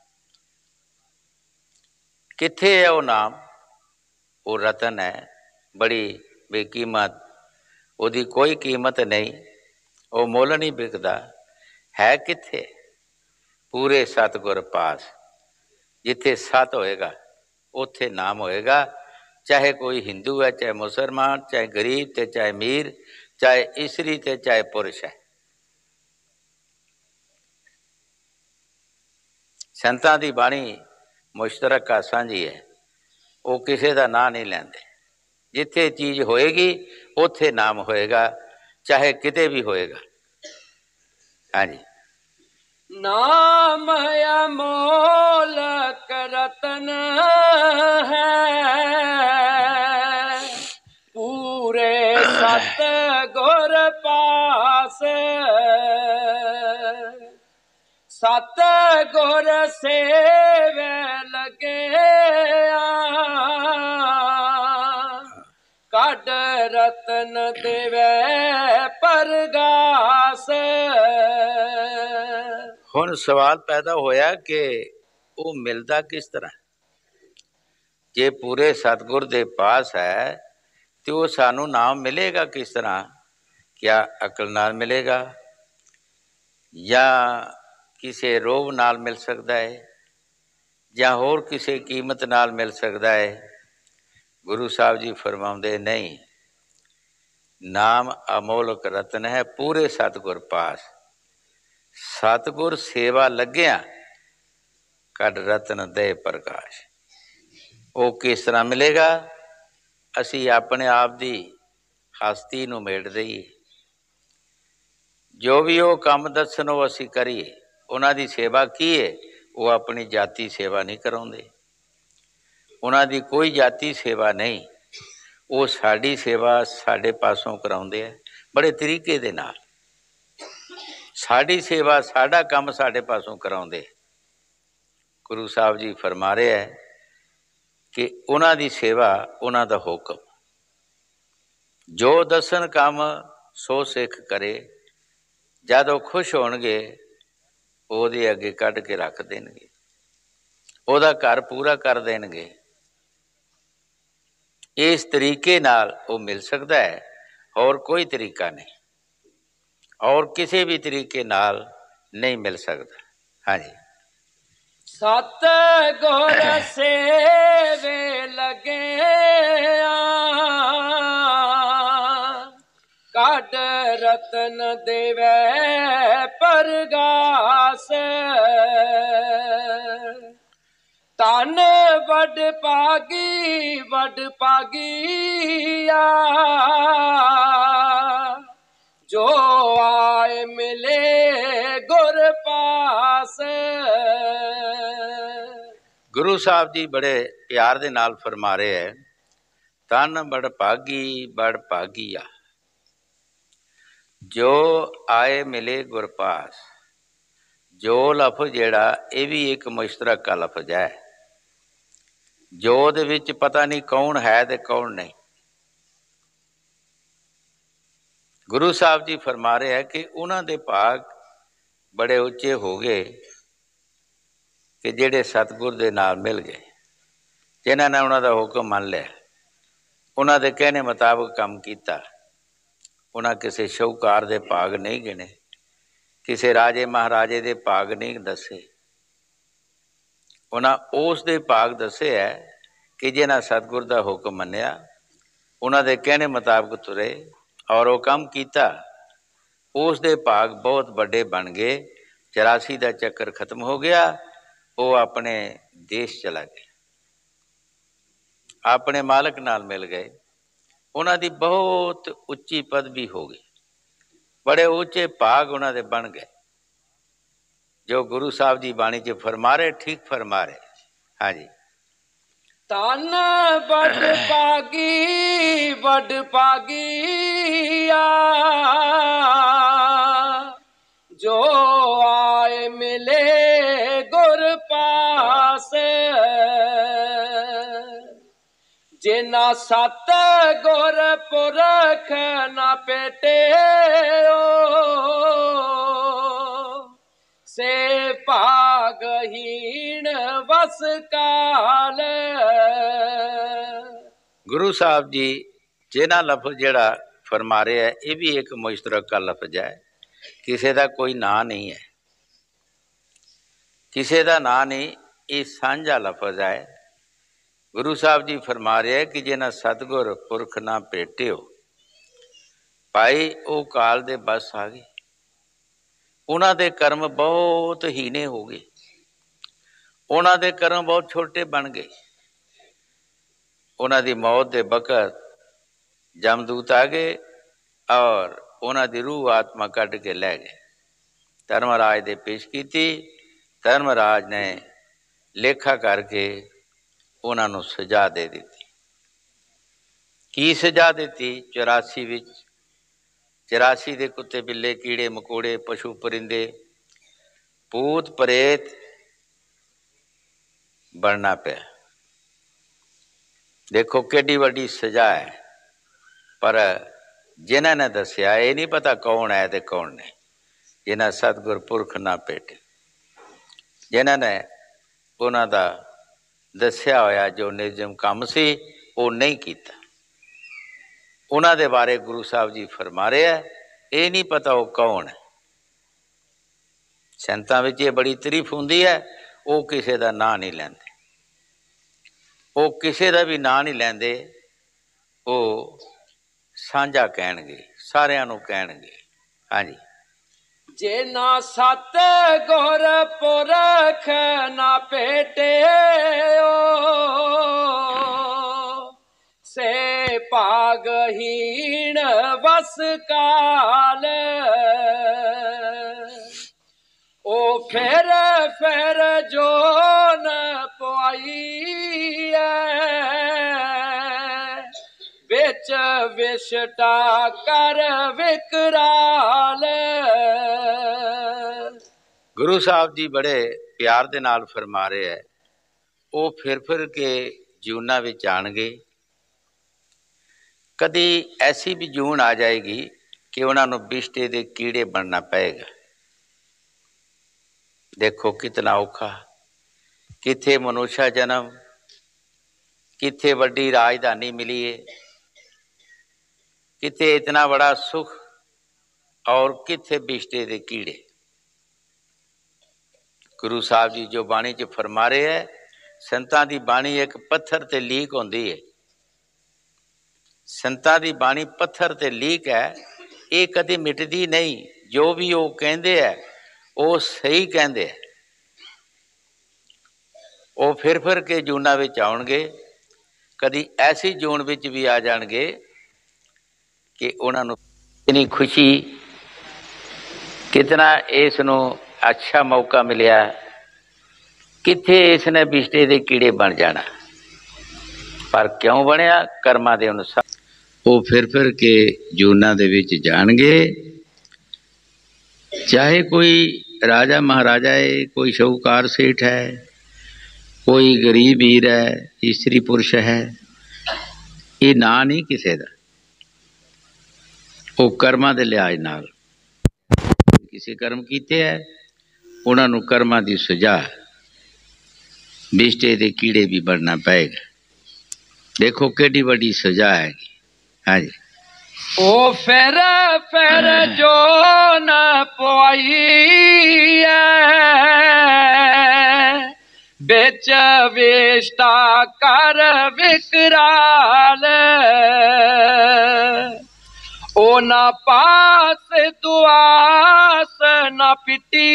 ਕਿੱਥੇ ਹੈ ਉਹ ਨਾਮ? ਉਹ ਰਤਨ ਹੈ, ਬੜੀ ਬੇਕੀਮਤ, ਉਹਦੀ ਕੋਈ ਕੀਮਤ ਨਹੀਂ, ਉਹ ਮੁੱਲ ਨਹੀਂ ਵਿਕਦਾ। ਹੈ ਕਿੱਥੇ? ਪੂਰੇ ਸਤਿਗੁਰ ਪਾਸ। ਜਿੱਥੇ ਸਤ ਹੋਏਗਾ ਉੱਥੇ ਨਾਮ ਹੋਏਗਾ। ਚਾਹੇ ਕੋਈ ਹਿੰਦੂ ਹੈ, ਚਾਹੇ ਮੁਸਲਮਾਨ, ਚਾਹੇ ਗਰੀਬ ਤੇ ਚਾਹੇ ਅਮੀਰ, ਚਾਹੇ ਇਸਤਰੀ ਤੇ ਚਾਹੇ ਪੁਰਸ਼ ਹੈ। ਸੰਤਾਂ ਦੀ ਬਾਣੀ ਮੁਸ਼ਤਰਕ ਸਾਂਝੀ ਹੈ, ਉਹ ਕਿਸੇ ਦਾ ਨਾਂ ਨਹੀਂ ਲੈਂਦੇ। ਜਿੱਥੇ ਚੀਜ਼ ਹੋਏਗੀ ਉੱਥੇ ਨਾਮ ਹੋਏਗਾ, ਚਾਹੇ ਕਿਤੇ ਵੀ ਹੋਏਗਾ। ਹਾਂਜੀ। ਨਾਮ ਅਮੋਲਕ ਰਤਨ ਹੈ ਪੂਰੇ ਸਤਿਗੁਰ ਪਾਸ। ਸਤਿਗੁਰ ਸੇਵੇ ਲੱਗਿਆ ਕੱਢ ਰਤਨ ਦੇਵੇ ਪਰਗਾਸ। ਹੁਣ ਸਵਾਲ ਪੈਦਾ ਹੋਇਆ ਕਿ ਉਹ ਮਿਲਦਾ ਕਿਸ ਤਰ੍ਹਾਂ? ਜੇ ਪੂਰੇ ਸਤਿਗੁਰ ਦੇ ਪਾਸ ਹੈ ਤੇ ਉਹ ਸਾਨੂੰ ਨਾਮ ਮਿਲੇਗਾ ਕਿਸ ਤਰ੍ਹਾਂ? ਕਿਆ ਅਕਲ ਨਾਲ ਮਿਲੇਗਾ ਜਾਂ ਕਿਸੇ ਰੋਗ ਨਾਲ ਮਿਲ ਸਕਦਾ ਹੈ ਜਾਂ ਹੋਰ ਕਿਸੇ ਕੀਮਤ ਨਾਲ ਮਿਲ ਸਕਦਾ ਹੈ? ਗੁਰੂ ਸਾਹਿਬ ਜੀ ਫਰਮਾਉਂਦੇ ਨਹੀਂ, ਨਾਮ ਅਮੋਲਕ ਰਤਨ ਹੈ ਪੂਰੇ ਸਤਿਗੁਰ ਪਾਸ। ਸਤਿਗੁਰ ਸੇਵਾ ਲੱਗਿਆ ਕੱਢ ਰਤਨ ਦੇ ਪ੍ਰਕਾਸ਼। ਉਹ ਕਿਸ ਤਰ੍ਹਾਂ ਮਿਲੇਗਾ? ਅਸੀਂ ਆਪਣੇ ਆਪ ਦੀ ਹਸਤੀ ਨੂੰ ਮੇਟ ਦਈਏ। ਜੋ ਵੀ ਉਹ ਕੰਮ ਦੱਸਣ ਉਹ ਅਸੀਂ ਕਰੀਏ। ਉਹਨਾਂ ਦੀ ਸੇਵਾ ਕੀ ਹੈ? ਉਹ ਆਪਣੀ ਜਾਤੀ ਸੇਵਾ ਨਹੀਂ ਕਰਾਉਂਦੇ। ਉਹਨਾਂ ਦੀ ਕੋਈ ਜਾਤੀ ਸੇਵਾ ਨਹੀਂ, ਉਹ ਸਾਡੀ ਸੇਵਾ ਸਾਡੇ ਪਾਸੋਂ ਕਰਾਉਂਦੇ ਆ ਬੜੇ ਤਰੀਕੇ ਦੇ ਨਾਲ। ਸਾਡੀ ਸੇਵਾ, ਸਾਡਾ ਕੰਮ ਸਾਡੇ ਪਾਸੋਂ ਕਰਾਉਂਦੇ। ਗੁਰੂ ਸਾਹਿਬ ਜੀ ਫਰਮਾ ਰਹੇ ਹੈ ਕਿ ਉਹਨਾਂ ਦੀ ਸੇਵਾ, ਉਹਨਾਂ ਦਾ ਹੁਕਮ, ਜੋ ਦੱਸਣ ਕੰਮ ਸੋ ਸਿੱਖ ਕਰੇ। ਜਦ ਉਹ ਖੁਸ਼ ਹੋਣਗੇ ਉਹਦੇ ਅੱਗੇ ਕੱਢ ਕੇ ਰੱਖ ਦੇਣਗੇ, ਉਹਦਾ ਘਰ ਪੂਰਾ ਕਰ ਦੇਣਗੇ। ਇਸ ਤਰੀਕੇ ਨਾਲ ਉਹ ਮਿਲ ਸਕਦਾ ਹੈ, ਹੋਰ ਕੋਈ ਤਰੀਕਾ ਨਹੀਂ, ਔਰ ਕਿਸੇ ਵੀ ਤਰੀਕੇ ਨਾਲ ਨਹੀਂ ਮਿਲ ਸਕਦਾ। ਹਾਂਜੀ। ਸਤ ਗੁਰ ਸੇਵੇ ਲਗਿਆ, ਕੱਢ ਰਤਨ ਦੇਵੈ ਪਰਗਾਸ। ਧਨ ਵਡ ਭਾਗੀ ਵਡ ਭਾਗੀਆ, ਜੋ ਆਏ ਮਿਲੇ ਗੁਰ ਪਾਸ। ਗੁਰੂ ਸਾਹਿਬ ਜੀ ਬੜੇ ਪਿਆਰ ਦੇ ਨਾਲ ਫਰਮਾ ਰਹੇ ਹੈ, ਧਨ ਬੜ ਭਾਗੀ ਬੜ ਭਾਗੀਆ, ਜੋ ਆਏ ਮਿਲੇ ਗੁਰ ਪਾਸ। ਜੋ ਲਫ਼ਜ਼ ਜਿਹੜਾ, ਇਹ ਵੀ ਇੱਕ ਮੁਸ਼ਤਰਕ ਲਫ਼ਜ਼ ਹੈ। ਜੋ ਦੇ ਵਿੱਚ ਪਤਾ ਨਹੀਂ ਕੌਣ ਹੈ ਤੇ ਕੌਣ ਨਹੀਂ। ਗੁਰੂ ਸਾਹਿਬ ਜੀ ਫਰਮਾ ਰਹੇ ਹੈ ਕਿ ਉਹਨਾਂ ਦੇ ਭਾਗ ਬੜੇ ਉੱਚੇ ਹੋ ਗਏ ਕਿ ਜਿਹੜੇ ਸਤਿਗੁਰ ਦੇ ਨਾਲ ਮਿਲ ਗਏ, ਜਿਨ੍ਹਾਂ ਨੇ ਉਹਨਾਂ ਦਾ ਹੁਕਮ ਮੰਨ ਲਿਆ, ਉਹਨਾਂ ਦੇ ਕਹਿਣੇ ਮੁਤਾਬਕ ਕੰਮ ਕੀਤਾ। ਉਹਨਾਂ ਕਿਸੇ ਸ਼ਾਹੂਕਾਰ ਦੇ ਭਾਗ ਨਹੀਂ ਗਿਣੇ, ਕਿਸੇ ਰਾਜੇ ਮਹਾਰਾਜੇ ਦੇ ਭਾਗ ਨਹੀਂ ਦੱਸੇ। ਉਹਨਾਂ ਉਸ ਦੇ ਭਾਗ ਦੱਸੇ ਹੈ ਕਿ ਜਿਨ੍ਹਾਂ ਸਤਿਗੁਰ ਦਾ ਹੁਕਮ ਮੰਨਿਆ, ਉਹਨਾਂ ਦੇ ਕਹਿਣੇ ਮੁਤਾਬਕ ਤੁਰੇ ਔਰ ਉਹ ਕੰਮ ਕੀਤਾ। ਉਸ ਦੇ ਭਾਗ ਬਹੁਤ ਵੱਡੇ ਬਣ ਗਏ। 84 ਦਾ ਚੱਕਰ ਖਤਮ ਹੋ ਗਿਆ। ਉਹ ਆਪਣੇ ਦੇਸ਼ ਚਲਾ ਗਿਆ, ਆਪਣੇ ਮਾਲਕ ਨਾਲ ਮਿਲ ਗਏ। ਉਹਨਾਂ ਦੀ ਬਹੁਤ ਉੱਚੀ ਪਦਵੀ ਹੋ ਗਈ, ਬੜੇ ਉੱਚੇ ਭਾਗ ਉਹਨਾਂ ਦੇ ਬਣ ਗਏ। ਜੋ ਗੁਰੂ ਸਾਹਿਬ ਦੀ ਬਾਣੀ 'ਚ ਫਰਮਾ ਰਹੇ, ਠੀਕ ਫਰਮਾ ਰਹੇ। ਹਾਂਜੀ। ਧਨ ਵਡ ਭਾਗੀ ਵਡ ਭਾਗੀਆ, ਜੋ ਆਏ ਮਿਲੇ ਗੁਰ ਪਾਸ। ਜਿਨਾ ਸਤ ਗੁਰ ਪੁਰਖ ਨਾ ਭੇਟਿਓ, ਸੇ ਭਾਗਹੀਣ ਵਸ ਕਾਲ। ਗੁਰੂ ਸਾਹਿਬ ਜੀ ਜਿਹਨਾਂ ਲਫ਼ਜ਼ ਜਿਹੜਾ ਫਰਮਾ ਰਹੇ ਹੈ, ਇਹ ਵੀ ਇੱਕ ਮੁਸ਼ਤਰਕ ਲਫ਼ਜ਼ ਹੈ। ਕਿਸੇ ਦਾ ਕੋਈ ਨਾਂ ਨਹੀਂ ਹੈ, ਕਿਸੇ ਦਾ ਨਾਂ ਨਹੀਂ, ਇਹ ਸਾਂਝਾ ਲਫ਼ਜ਼ ਹੈ। ਗੁਰੂ ਸਾਹਿਬ ਜੀ ਫਰਮਾ ਰਹੇ ਕਿ ਜਿਹਨਾਂ ਸਤਿਗੁਰ ਪੁਰਖ ਨਾ ਭੇਟਿਓ, ਭਾਈ ਉਹ ਕਾਲ ਦੇ ਬਸ ਆ ਗਏ। ਉਹਨਾਂ ਦੇ ਕਰਮ ਬਹੁਤ ਹੀਣੇ ਹੋ ਗਏ, ਉਹਨਾਂ ਦੇ ਕਰਮ ਬਹੁਤ ਛੋਟੇ ਬਣ ਗਏ। ਉਹਨਾਂ ਦੀ ਮੌਤ ਦੇ ਵਕਤ ਜਮਦੂਤ ਆ ਗਏ ਔਰ ਉਹਨਾਂ ਦੀ ਰੂਹ ਆਤਮਾ ਕੱਢ ਕੇ ਲੈ ਗਏ। ਧਰਮਰਾਜ ਦੇ ਪੇਸ਼ ਕੀਤੀ। ਧਰਮਰਾਜ ਨੇ ਲੇਖਾ ਕਰਕੇ ਉਹਨਾਂ ਨੂੰ ਸਜ਼ਾ ਦੇ ਦਿੱਤੀ। ਕੀ ਸਜ਼ਾ ਦਿੱਤੀ? 84 ਵਿੱਚ 84 ਦੇ ਕੁੱਤੇ ਬਿੱਲੇ ਕੀੜੇ ਮਕੌੜੇ ਪਸ਼ੂ ਪਰਿੰਦੇ ਭੂਤ ਪ੍ਰੇਤ ਬਣਨਾ ਪਿਆ। ਦੇਖੋ ਕਿੱਡੀ ਵੱਡੀ ਸਜ਼ਾ ਹੈ। ਪਰ ਜਿਨ੍ਹਾਂ ਨੇ ਦੱਸਿਆ, ਇਹ ਨਹੀਂ ਪਤਾ ਕੌਣ ਹੈ ਤੇ ਕੌਣ ਨਹੀਂ। ਜਿਨ੍ਹਾਂ ਸਤਿਗੁਰ ਪੁਰਖ ਨਾ ਭੇਟੇ, ਜਿਨ੍ਹਾਂ ਨੇ ਉਹਨਾਂ ਦਾ ਦੱਸਿਆ ਹੋਇਆ ਜੋ ਨਿਯਮ ਕੰਮ ਸੀ ਉਹ ਨਹੀਂ ਕੀਤਾ, ਉਹਨਾਂ ਦੇ ਬਾਰੇ ਗੁਰੂ ਸਾਹਿਬ ਜੀ ਫਰਮਾ ਰਹੇ ਹੈ, ਇਹ ਨਹੀਂ ਪਤਾ ਉਹ ਕੌਣ ਹੈ। ਸੰਤਾਂ ਵਿੱਚ ਇਹ ਬੜੀ ਤਾਰੀਫ ਹੁੰਦੀ ਹੈ, ਉਹ ਕਿਸੇ ਦਾ ਨਾਂ ਨਹੀਂ ਲੈਂਦੇ, ਉਹ ਕਿਸੇ ਦਾ ਵੀ ਨਾਂ ਨਹੀਂ ਲੈਂਦੇ। ਉਹ ਸਾਂਝਾ ਕਹਿਣਗੇ, ਸਾਰਿਆਂ ਨੂੰ ਕਹਿਣਗੇ। ਹਾਂਜੀ। ਜੇ ਨਾ ਸਤ ਗੁਰ ਪੁਰਖ ਨਾ ਭੇਟਿਓ, ਸੇ ਭਾਗਹੀਣ ਵਸ ਕਾਲ। ਉਹ ਫਿਰ ਫਿਰ ਜੋਨ ਪਵਾਈ, ਵਿੱਚ ਵਿੱਚ ਵਿਸ਼ਟਾ ਕਰ ਵਿਕਰਾਲ। ਗੁਰੂ ਸਾਹਿਬ ਜੀ ਬੜੇ ਪਿਆਰ ਦੇ ਨਾਲ ਫਰਮਾ ਰਹੇ ਹੈ, ਉਹ ਫਿਰ ਫਿਰ ਕੇ ਜੂਨਾਂ ਵਿੱਚ ਆਉਣਗੇ। ਕਦੀ ਐਸੀ ਵੀ ਜੂਨ ਆ ਜਾਏਗੀ ਕਿ ਉਹਨਾਂ ਨੂੰ ਬਿਸ਼ਟੇ ਦੇ ਕੀੜੇ ਬਣਨਾ ਪਏਗਾ। ਦੇਖੋ ਕਿਤਨਾ ਔਖਾ, ਕਿੱਥੇ ਮਨੁੱਖਾ ਜਨਮ, किथे वड्डी राजधानी मिली है, किथे इतना बड़ा सुख और किथे बिश्ते दे कीड़े। गुरु साहब जी जो बाणी च फरमा रहे है, संतां दी बाणी एक पत्थर ते लीक होंदी है। संतां दी बाणी पत्थर ते लीक है, ये कदी मिटदी नहीं। जो भी वो कहंदे है वो सही कहंदे है। वो फिर के जूना विच आउणगे, कदी ऐसी जून विच भी आ जाणगे कि उन्हां नूं इतनी खुशी, कितना इसनूं अच्छा मौका मिलिया, कित्थे इसने बिश्ते दे कीड़े बन जाना। पर क्यों बनिया? कर्मां दे अनुसार वो फिर के जूना दे विच जाणगे। चाहे कोई राजा महाराजा है, कोई शाहूकार सेठ है, कोई गरीब वीर है, स्त्री पुरुष है, ये ना नहीं किसी का। वो कर्मां दे लिहाज नाल किसी कर्म कीते है, उन्होंने कर्मां दी सजा बिश्ते दे कीड़े भी बनना पएगा। देखो केडी बड़ी सजा है। हाँ जी। ओ फिर जो न पवाई बिच विश्टा कर विकराल। ओ न पास दुआस न पिटी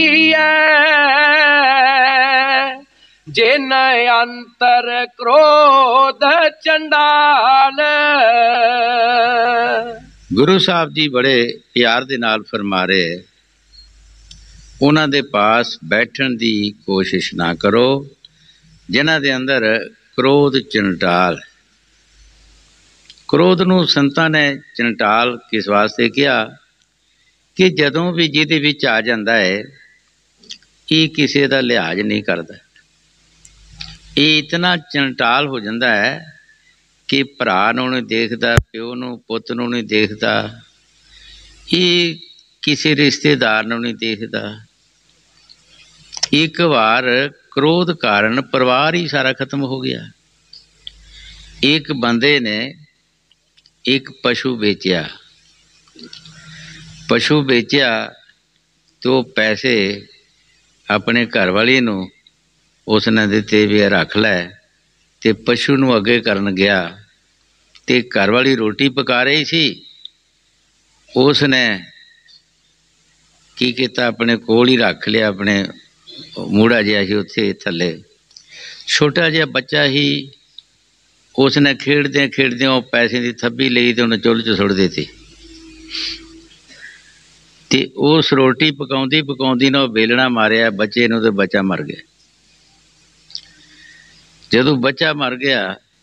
जिन अंतर क्रोध चंडाल। गुरु साहब जी बड़े प्यार दे नाल फरमा रहे, उन्हां दे पास बैठण दी कोशिश ना करो जिन्हां दे अंदर क्रोध चंडाल। क्रोध नूं संतां ने चंडाल किस वास्ते किया कि जदों भी जिहदे विच आ जांदा है, ये किसी दा लिहाज नहीं करदा। ये इतना चंडाल हो जाता है कि भरा नूं नहीं देखदा, प्यो नूं पुत नूं नहीं देखदा, ये किसी रिश्तेदार नूं नहीं देखदा। एक बार क्रोध कारण परिवार ही सारा खत्म हो गया। एक बंदे ने एक पशु बेचा, पशु बेचा तो पैसे अपने घरवाली नूं उसने दिते भी रख लै, ते पशु नूं अगे करन गया ते घरवाली रोटी पका रही सी। उसने की किया, अपने कोल ही रख लिया, अपने मूड़ा जिहा सी उत्थे थल्ले छोटा जिहा बच्चा ही। उसने खेड़दे खेड़दे पैसे की थब्बी लई ते उन्हें चुल्ह च सुट दित्ती। ते उस रोटी पकाउंदी पकाउंदी ने बेलना मारिया बच्चे नूं ते बच्चा मर गया। जदों बच्चा मर गया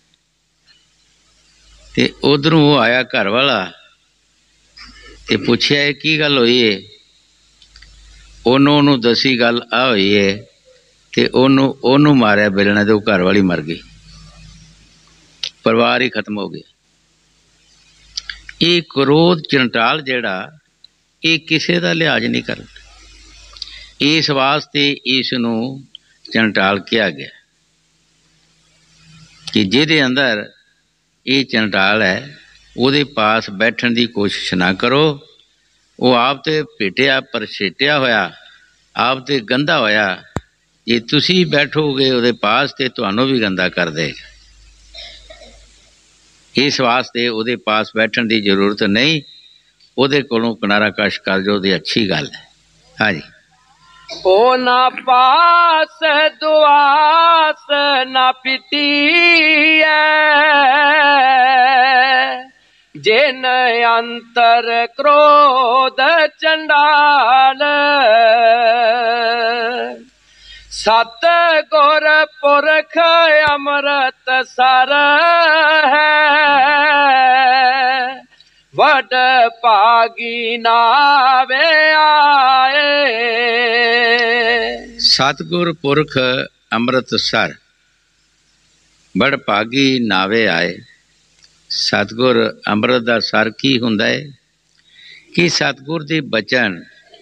ते उधरों वो आया घर वाला ते पुछया की गल होई है। उन्होंने दसी गल आ हुई है ते ओनू मारिया बेलना ते घर वाली मर गई, परिवार ही खत्म हो गया। ये क्रोध चंडाल जिहड़ा ये किसी का लिहाज नहीं करता, इस वास्ते इसनूं चंडाल कहा गया कि जिहदे अंदर ये चंडाल है उहदे पास बैठण की कोशिश ना करो। वो आप तो भेटिया परछेटिया होया, आप तो गंदा होया, जे तुसी बैठोगे उहदे पास तो तुहानूं भी गंदा कर देगा। इस वास्ते उहदे पास बैठण की जरूरत नहीं, उहदे कोलों किनारा कश कर जो, दी अच्छी गल है। हाँ जी। ओ ना पास दुआस ना पिटी जिन अंतर क्रोध चंडाल। सत गुर पुरख अमृत सर है ਵਡ ਭਾਗੀ ਨਾਵੇ ਆਏ। ਸਤਿਗੁਰ ਪੁਰਖ ਅੰਮ੍ਰਿਤਸਰ ਬੜ ਭਾਗੀ ਨਾਵੇ ਆਏ। ਸਤਿਗੁਰ ਅੰਮ੍ਰਿਤ ਦਾ ਸਰ ਕੀ ਹੁੰਦਾ ਹੈ ਕਿ ਸਤਿਗੁਰ ਦੇ ਬਚਨ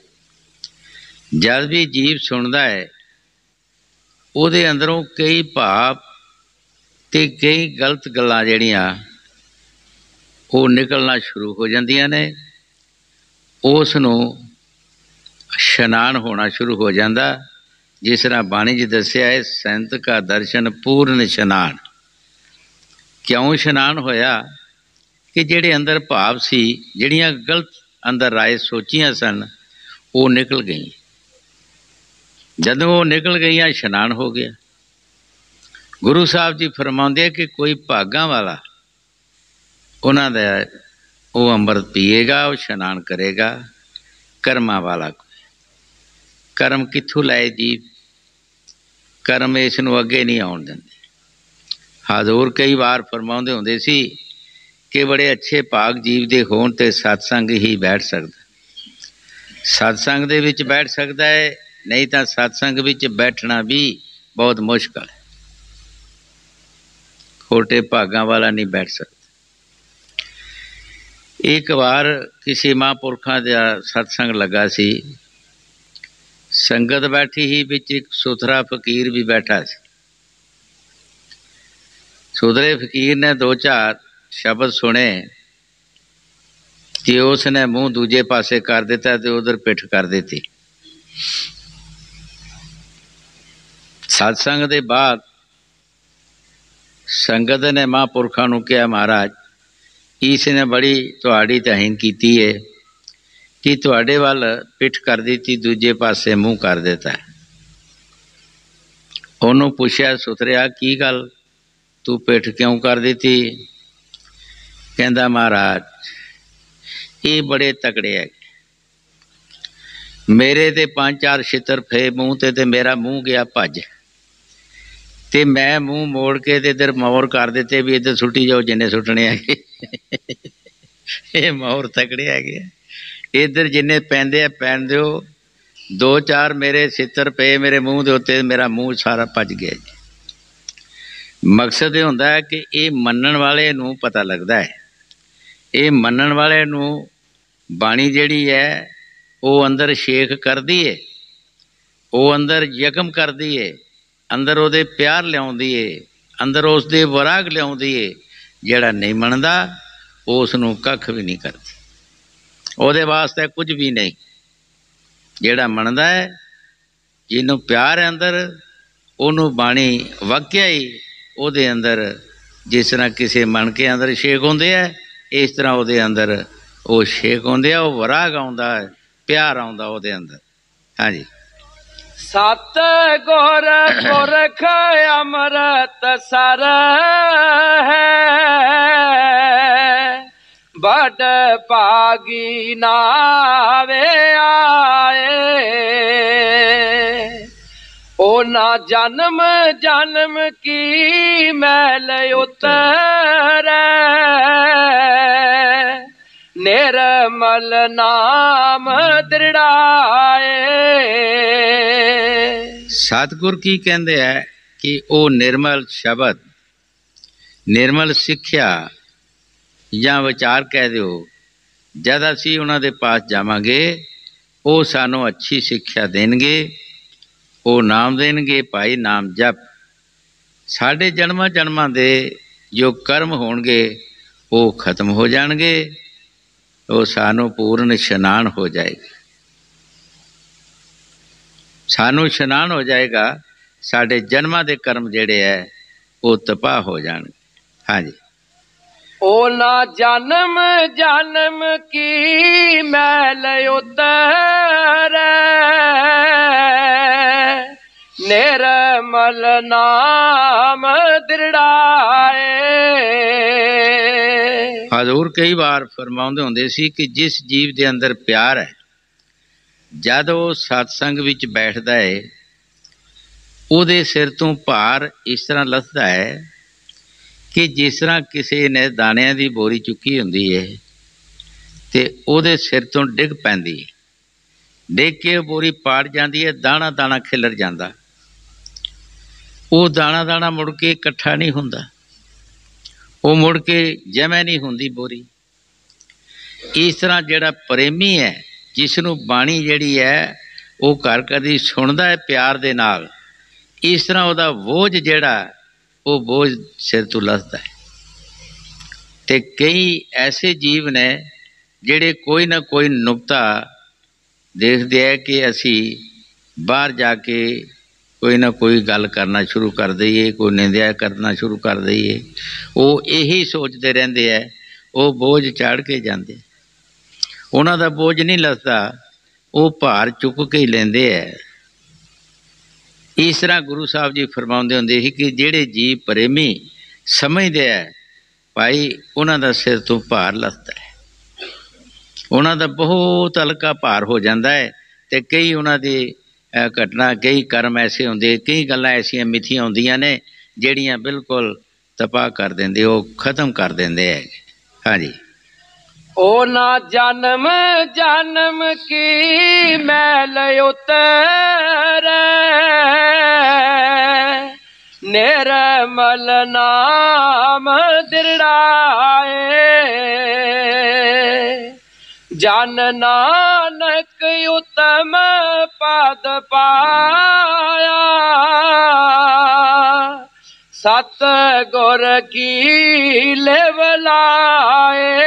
ਜਦ ਵੀ ਜੀਵ ਸੁਣਦਾ ਹੈ ਉਹਦੇ ਅੰਦਰੋਂ ਕਈ ਭਾਵ ਤੇ ਕਈ ਗਲਤ ਗੱਲਾਂ ਜਿਹੜੀਆਂ ਉਹ ਨਿਕਲਣਾ ਸ਼ੁਰੂ ਹੋ ਜਾਂਦੀਆਂ ਨੇ। ਉਸ ਨੂੰ ਇਸ਼ਨਾਨ ਹੋਣਾ ਸ਼ੁਰੂ ਹੋ ਜਾਂਦਾ। ਜਿਸ ਤਰ੍ਹਾਂ ਬਾਣੀ 'ਚ ਦੱਸਿਆ ਹੈ, ਸੰਤ ਕਾ ਦਰਸ਼ਨ ਪੂਰਨ ਇਸ਼ਨਾਨ। ਕਿਉਂ ਇਸ਼ਨਾਨ ਹੋਇਆ ਕਿ ਜਿਹੜੇ ਅੰਦਰ ਭਾਵ ਸੀ, ਜਿਹੜੀਆਂ ਗਲਤ ਅੰਦਰ ਰਾਏ ਸੋਚੀਆਂ ਸਨ, ਉਹ ਨਿਕਲ ਗਈਆਂ। ਜਦੋਂ ਉਹ ਨਿਕਲ ਗਈਆਂ ਇਸ਼ਨਾਨ ਹੋ ਗਿਆ। ਗੁਰੂ ਸਾਹਿਬ ਜੀ ਫਰਮਾਉਂਦੇ ਕਿ ਕੋਈ ਭਾਗਾਂ ਵਾਲਾ ਉਹਨਾਂ ਦਾ ਉਹ ਅੰਮ੍ਰਿਤ ਪੀਏਗਾ, ਉਹ ਇਸ਼ਨਾਨ ਕਰੇਗਾ। ਕਰਮਾਂ ਵਾਲਾ ਕਰਮ ਕਿੱਥੋਂ ਲਾਏ ਜੀਵ? ਕਰਮ ਇਸ ਨੂੰ ਅੱਗੇ ਨਹੀਂ ਆਉਣ ਦਿੰਦੇ। ਹਜ਼ੂਰ ਕਈ ਵਾਰ ਫਰਮਾਉਂਦੇ ਹੁੰਦੇ ਸੀ ਕਿ ਬੜੇ ਅੱਛੇ ਭਾਗ ਜੀਵ ਦੇ ਹੋਣ ਤੇ ਸਤਸੰਗ ਹੀ ਬੈਠ ਸਕਦਾ। ਸਤਸੰਗ ਦੇ ਵਿੱਚ ਬੈਠ ਸਕਦਾ ਹੈ, ਨਹੀਂ ਤਾਂ ਸਤਸੰਗ ਵਿੱਚ ਬੈਠਣਾ ਵੀ ਬਹੁਤ ਮੁਸ਼ਕਲ ਹੈ। ਖੋਟੇ ਭਾਗਾਂ ਵਾਲਾ ਨਹੀਂ ਬੈਠ ਸਕਦਾ। ਇੱਕ ਵਾਰ ਕਿਸੇ ਮਹਾਂਪੁਰਖਾਂ ਦਾ ਸਤਸੰਗ ਲੱਗਾ ਸੀ। ਸੰਗਤ ਬੈਠੀ ਹੀ, ਵਿੱਚ ਇੱਕ ਸੁਥਰਾ ਫਕੀਰ ਵੀ ਬੈਠਾ ਸੀ। ਸੁਥਰੇ ਫਕੀਰ ਨੇ ਦੋ ਚਾਰ ਸ਼ਬਦ ਸੁਣੇ ਕਿ ਉਸ ਨੇ ਮੂੰਹ ਦੂਜੇ ਪਾਸੇ ਕਰ ਦਿੱਤਾ ਤੇ ਉਧਰ ਪਿੱਠ ਕਰ ਦਿੱਤੀ। ਸਤਸੰਗ ਦੇ ਬਾਅਦ ਸੰਗਤ ਨੇ ਮਹਾਂਪੁਰਖਾਂ ਨੂੰ ਕਿਹਾ, ਮਹਾਰਾਜ ਇਸ ਨੇ ਬੜੀ ਤੁਹਾਡੀ ਤੋਹੀਨ ਕੀਤੀ ਹੈ ਕਿ ਤੁਹਾਡੇ ਵੱਲ ਪਿੱਠ ਕਰ ਦਿੱਤੀ, ਦੂਜੇ ਪਾਸੇ ਮੂੰਹ ਕਰ ਦਿੱਤਾ। ਉਹਨੂੰ ਪੁੱਛਿਆ, ਸੁਥਰਿਆ ਕੀ ਗੱਲ, ਤੂੰ ਪਿੱਠ ਕਿਉਂ ਕਰ ਦਿੱਤੀ? ਕਹਿੰਦਾ, ਮਹਾਰਾਜ ਇਹ ਬੜੇ ਤਕੜੇ ਹੈ, ਮੇਰੇ ਤੇ 5-4 ਛਿੱਤਰ ਫੇ ਮੂੰਹ ਤੇ ਮੇਰਾ ਮੂੰਹ ਗਿਆ ਭੱਜ, ਤੇ ਮੈਂ ਮੂੰਹ ਮੋੜ ਕੇ ਤੇ ਇੱਧਰ ਮੌਰ ਕਰ ਦਿੱਤੇ ਵੀ ਇੱਧਰ ਸੁੱਟੀ ਜਾਓ ਜਿੰਨੇ ਸੁੱਟਣੇ ਹੈਗੇ। ਇਹ ਮੌਰ ਤਕੜੇ ਹੈਗੇ। ਇੱਧਰ ਜਿੰਨੇ ਪੈਂਦੇ ਆ ਪੈਣ ਦਿਓ। 2-4 ਮੇਰੇ ਛਿੱਤਰ ਪਏ ਮੇਰੇ ਮੂੰਹ ਦੇ ਉੱਤੇ, ਮੇਰਾ ਮੂੰਹ ਸਾਰਾ ਭੱਜ ਗਿਆ ਜੀ। ਮਕਸਦ ਇਹ ਹੁੰਦਾ ਹੈ ਕਿ ਇਹ ਮੰਨਣ ਵਾਲੇ ਨੂੰ ਪਤਾ ਲੱਗਦਾ ਹੈ, ਇਹ ਮੰਨਣ ਵਾਲੇ ਨੂੰ ਬਾਣੀ ਜਿਹੜੀ ਹੈ ਉਹ ਅੰਦਰ ਸ਼ੇਖ ਕਰਦੀ ਹੈ, ਉਹ ਅੰਦਰ ਯਕਮ ਕਰਦੀ ਹੈ, ਅੰਦਰ ਉਹਦੇ ਪਿਆਰ ਲਿਆਉਂਦੀ ਹੈ, ਅੰਦਰ ਉਸ ਦੇ ਵਰਾਗ ਲਿਆਉਂਦੀ ਹੈ। ਜਿਹੜਾ ਨਹੀਂ ਮੰਨਦਾ ਉਸ ਨੂੰ ਕੱਖ ਵੀ ਨਹੀਂ ਕਰਦੀ, ਉਹਦੇ ਵਾਸਤੇ ਕੁਝ ਵੀ ਨਹੀਂ। ਜਿਹੜਾ ਮੰਨਦਾ ਹੈ, ਜਿਹਨੂੰ ਪਿਆਰ ਹੈ ਅੰਦਰ, ਉਹਨੂੰ ਬਾਣੀ ਵਾਕਿਆ ਹੀ ਉਹਦੇ ਅੰਦਰ ਜਿਸ ਤਰ੍ਹਾਂ ਕਿਸੇ ਮਣ ਕੇ ਅੰਦਰ ਸ਼ੇਖ ਹੁੰਦੇ ਆ, ਇਸ ਤਰ੍ਹਾਂ ਉਹਦੇ ਅੰਦਰ ਉਹ ਸ਼ੇਖ ਹੁੰਦੇ ਆ, ਉਹ ਵਰਾਗ ਆਉਂਦਾ, ਪਿਆਰ ਆਉਂਦਾ ਉਹਦੇ ਅੰਦਰ। ਹਾਂਜੀ। ਸਤ ਗੁਰ ਪੁਰਖ ਅੰਮ੍ਰਿਤ ਸਰ ਹੈ, ਬੜ ਭਾਗੀ ਨਾਵੇ ਆਏ। ਉਹਨਾਂ ਜਨਮ ਜਨਮ ਕੀ ਮੈਲ ਉਤਰੈ, ਨਿਰਮਲ ਨਾਮ ਦ੍ਰਿੜਾਏ। ਸਤਿਗੁਰ ਕੀ ਕਹਿੰਦੇ ਹੈ ਕਿ ਉਹ ਨਿਰਮਲ ਸ਼ਬਦ, ਨਿਰਮਲ ਸਿੱਖਿਆ ਜਾਂ ਵਿਚਾਰ ਕਹਿ ਦਿਓ, ਜਦ ਅਸੀਂ ਉਹਨਾਂ ਦੇ ਪਾਸ ਜਾਵਾਂਗੇ ਉਹ ਸਾਨੂੰ ਅੱਛੀ ਸਿੱਖਿਆ ਦੇਣਗੇ। ਉਹ ਨਾਮ ਦੇਣਗੇ, ਭਾਈ ਨਾਮ ਜਪ। ਸਾਡੇ ਜਨਮਾਂ ਜਨਮਾਂ ਦੇ ਜੋ ਕਰਮ ਹੋਣਗੇ ਉਹ ਖਤਮ ਹੋ ਜਾਣਗੇ, ਉਹ ਸਾਨੂੰ ਪੂਰਨ ਇਸ਼ਨਾਨ ਹੋ ਜਾਏਗਾ। ਸਾਨੂੰ ਇਸ਼ਨਾਨ ਹੋ ਜਾਏਗਾ, ਸਾਡੇ ਜਨਮਾਂ ਦੇ ਕਰਮ ਜਿਹੜੇ ਹੈ ਉਹ ਤਬਾਹ ਹੋ ਜਾਣਗੇ। ਹਾਂਜੀ। ਉਹਨਾਂ ਜਨਮ ਜਨਮ ਕੀ ਮੈਲ ਉਤਰੈ, ਨਿਰਮਲ ਨਾਮ ਦ੍ਰਿੜਾਏ। ਹਜ਼ੂਰ ਕਈ ਵਾਰ ਫਰਮਾਉਂਦੇ ਹੁੰਦੇ ਸੀ ਕਿ ਜਿਸ ਜੀਵ ਦੇ ਅੰਦਰ ਪਿਆਰ ਹੈ, ਜਦ ਉਹ ਸਤਸੰਗ ਵਿੱਚ ਬੈਠਦਾ ਹੈ, ਉਹਦੇ ਸਿਰ ਤੋਂ ਭਾਰ ਇਸ ਤਰ੍ਹਾਂ ਲੱਥਦਾ ਹੈ ਕਿ ਜਿਸ ਤਰ੍ਹਾਂ ਕਿਸੇ ਨੇ ਦਾਣਿਆਂ ਦੀ ਬੋਰੀ ਚੁੱਕੀ ਹੁੰਦੀ ਹੈ, ਤੇ ਉਹਦੇ ਸਿਰ ਤੋਂ ਡਿੱਗ ਪੈਂਦੀ ਹੈ। ਡਿੱਗ ਕੇ ਬੋਰੀ ਪਾੜ ਜਾਂਦੀ ਹੈ, ਦਾਣਾ ਦਾਣਾ ਖਿਲਰ ਜਾਂਦਾ। ਉਹ ਦਾਣਾ ਦਾਣਾ ਮੁੜ ਕੇ ਇਕੱਠਾ ਨਹੀਂ ਹੁੰਦਾ, ਉਹ ਮੁੜ ਕੇ ਜਮ੍ਹਾਂ ਨਹੀਂ ਹੁੰਦੀ ਬੋਰੀ। ਇਸ ਤਰ੍ਹਾਂ ਜਿਹੜਾ ਪ੍ਰੇਮੀ ਹੈ, ਜਿਸ ਨੂੰ ਬਾਣੀ ਜਿਹੜੀ ਹੈ ਉਹ ਘਰ ਕਦੀ ਸੁਣਦਾ ਹੈ ਪਿਆਰ ਦੇ ਨਾਲ, ਇਸ ਤਰ੍ਹਾਂ ਉਹਦਾ ਬੋਝ ਜਿਹੜਾ ਉਹ ਬੋਝ ਸਿਰ ਤੋਂ ਲੱਥਦਾ ਹੈ। ਅਤੇ ਕਈ ਐਸੇ ਜੀਵ ਨੇ ਜਿਹੜੇ ਕੋਈ ਨਾ ਕੋਈ ਨੁਕਤਾ ਦੇਖਦੇ ਹੈ ਕਿ ਅਸੀਂ ਬਾਹਰ ਜਾ ਕੇ ਕੋਈ ਨਾ ਕੋਈ ਗੱਲ ਕਰਨਾ ਸ਼ੁਰੂ ਕਰ ਦਈਏ, ਕੋਈ ਨਿੰਦਿਆ ਕਰਨਾ ਸ਼ੁਰੂ ਕਰ ਦਈਏ। ਉਹ ਇਹੀ ਸੋਚਦੇ ਰਹਿੰਦੇ ਹੈ, ਉਹ ਬੋਝ ਚਾੜ ਕੇ ਜਾਂਦੇ। ਉਹਨਾਂ ਦਾ ਬੋਝ ਨਹੀਂ ਲੱਥਦਾ, ਉਹ ਭਾਰ ਚੁੱਕ ਕੇ ਹੀ ਲੈਂਦੇ ਹੈ। ਇਸ ਤਰ੍ਹਾਂ ਗੁਰੂ ਸਾਹਿਬ ਜੀ ਫਰਮਾਉਂਦੇ ਹੁੰਦੇ ਸੀ ਕਿ ਜਿਹੜੇ ਜੀਵ ਪ੍ਰੇਮੀ ਸਮਝਦੇ ਹੈ ਭਾਈ, ਉਹਨਾਂ ਦਾ ਸਿਰ ਤੋਂ ਭਾਰ ਲੱਥਦਾ ਹੈ, ਉਹਨਾਂ ਦਾ ਬਹੁਤ ਹਲਕਾ ਭਾਰ ਹੋ ਜਾਂਦਾ ਹੈ। ਅਤੇ ਕਈ ਉਹਨਾਂ ਦੀ ਘਟਨਾ, ਕਈ ਕਰਮ ਐਸੇ ਹੁੰਦੇ, ਕਈ ਗੱਲਾਂ ਐਸੀਆਂ ਮਿੱਥੀਆਂ ਹੁੰਦੀਆਂ ਨੇ ਜਿਹੜੀਆਂ ਬਿਲਕੁਲ ਤਬਾਹ ਕਰ ਦਿੰਦੇ, ਉਹ ਖਤਮ ਕਰ ਦਿੰਦੇ ਹੈ। ਹਾਂਜੀ। ਉਹ ਨਾ ਜਨਮ ਜਨਮ ਕੀ ਮੈਲ ਉਤਰੈ, ਨਿਰਮਲ ਨਾਮ ਦਿਰੜਾਏ। ਜਨ ਨਾਨਕ ਉਤਮ ਪਦ ਪਾਇਆ, ਸਤ ਗੁਰ ਕੀ ਲਿਵ ਲਾਏ।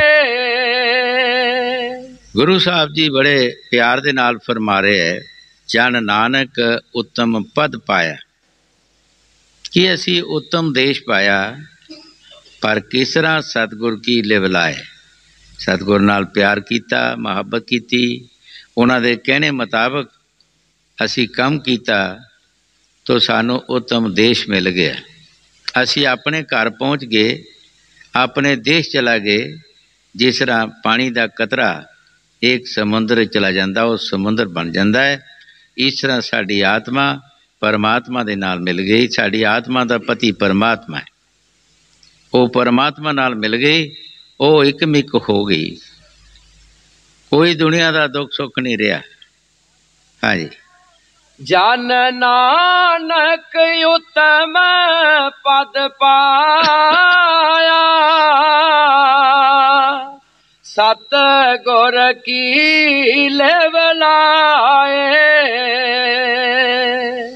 ਗੁਰੂ ਸਾਹਿਬ ਜੀ ਬੜੇ ਪਿਆਰ ਦੇ ਨਾਲ ਫਰਮਾ ਰਹੇ ਹੈ, ਜਨ ਨਾਨਕ ਉੱਤਮ ਪਦ ਪਾਇਆ, ਕਿ ਅਸੀਂ ਉੱਤਮ ਦੇਸ਼ ਪਾਇਆ, ਪਰ ਕਿਸ ਤਰ੍ਹਾਂ ਸਤਿਗੁਰ ਕੀ ਲਿਵ ਲਾਏ। ਸਤਿਗੁਰ ਨਾਲ ਪਿਆਰ ਕੀਤਾ, ਮੁਹੱਬਤ ਕੀਤੀ, ਉਹਨਾਂ ਦੇ ਕਹਿਣੇ ਮੁਤਾਬਕ ਅਸੀਂ ਕੰਮ ਕੀਤਾ ਤਾਂ ਸਾਨੂੰ ਉੱਤਮ ਦੇਸ਼ ਮਿਲ ਗਿਆ। ਅਸੀਂ ਆਪਣੇ ਘਰ ਪਹੁੰਚ ਗਏ, ਆਪਣੇ ਦੇਸ਼ ਚਲਾ ਗਏ। ਜਿਸ ਤਰ੍ਹਾਂ ਪਾਣੀ ਦਾ ਕਤਰਾ ਇੱਕ ਸਮੁੰਦਰ ਚਲਾ ਜਾਂਦਾ, ਉਹ ਸਮੁੰਦਰ ਬਣ ਜਾਂਦਾ ਹੈ, ਇਸ ਤਰ੍ਹਾਂ ਸਾਡੀ ਆਤਮਾ ਪਰਮਾਤਮਾ ਦੇ ਨਾਲ ਮਿਲ ਗਈ। ਸਾਡੀ ਆਤਮਾ ਦਾ ਪਤੀ ਪਰਮਾਤਮਾ ਹੈ, ਉਹ ਪਰਮਾਤਮਾ ਨਾਲ ਮਿਲ ਗਈ, ਉਹ ਇੱਕਮਿਕ ਹੋ ਗਈ। ਕੋਈ ਦੁਨੀਆ ਦਾ ਦੁੱਖ ਸੁੱਖ ਨਹੀਂ ਰਿਹਾ। ਹਾਂਜੀ। ਜਨ ਨਾਨਕ ਉਤਮ ਪਦ ਪਾਇਆ, ਸਤ ਗੁਰ ਕੀ ਲਿਵ ਲਾਏ।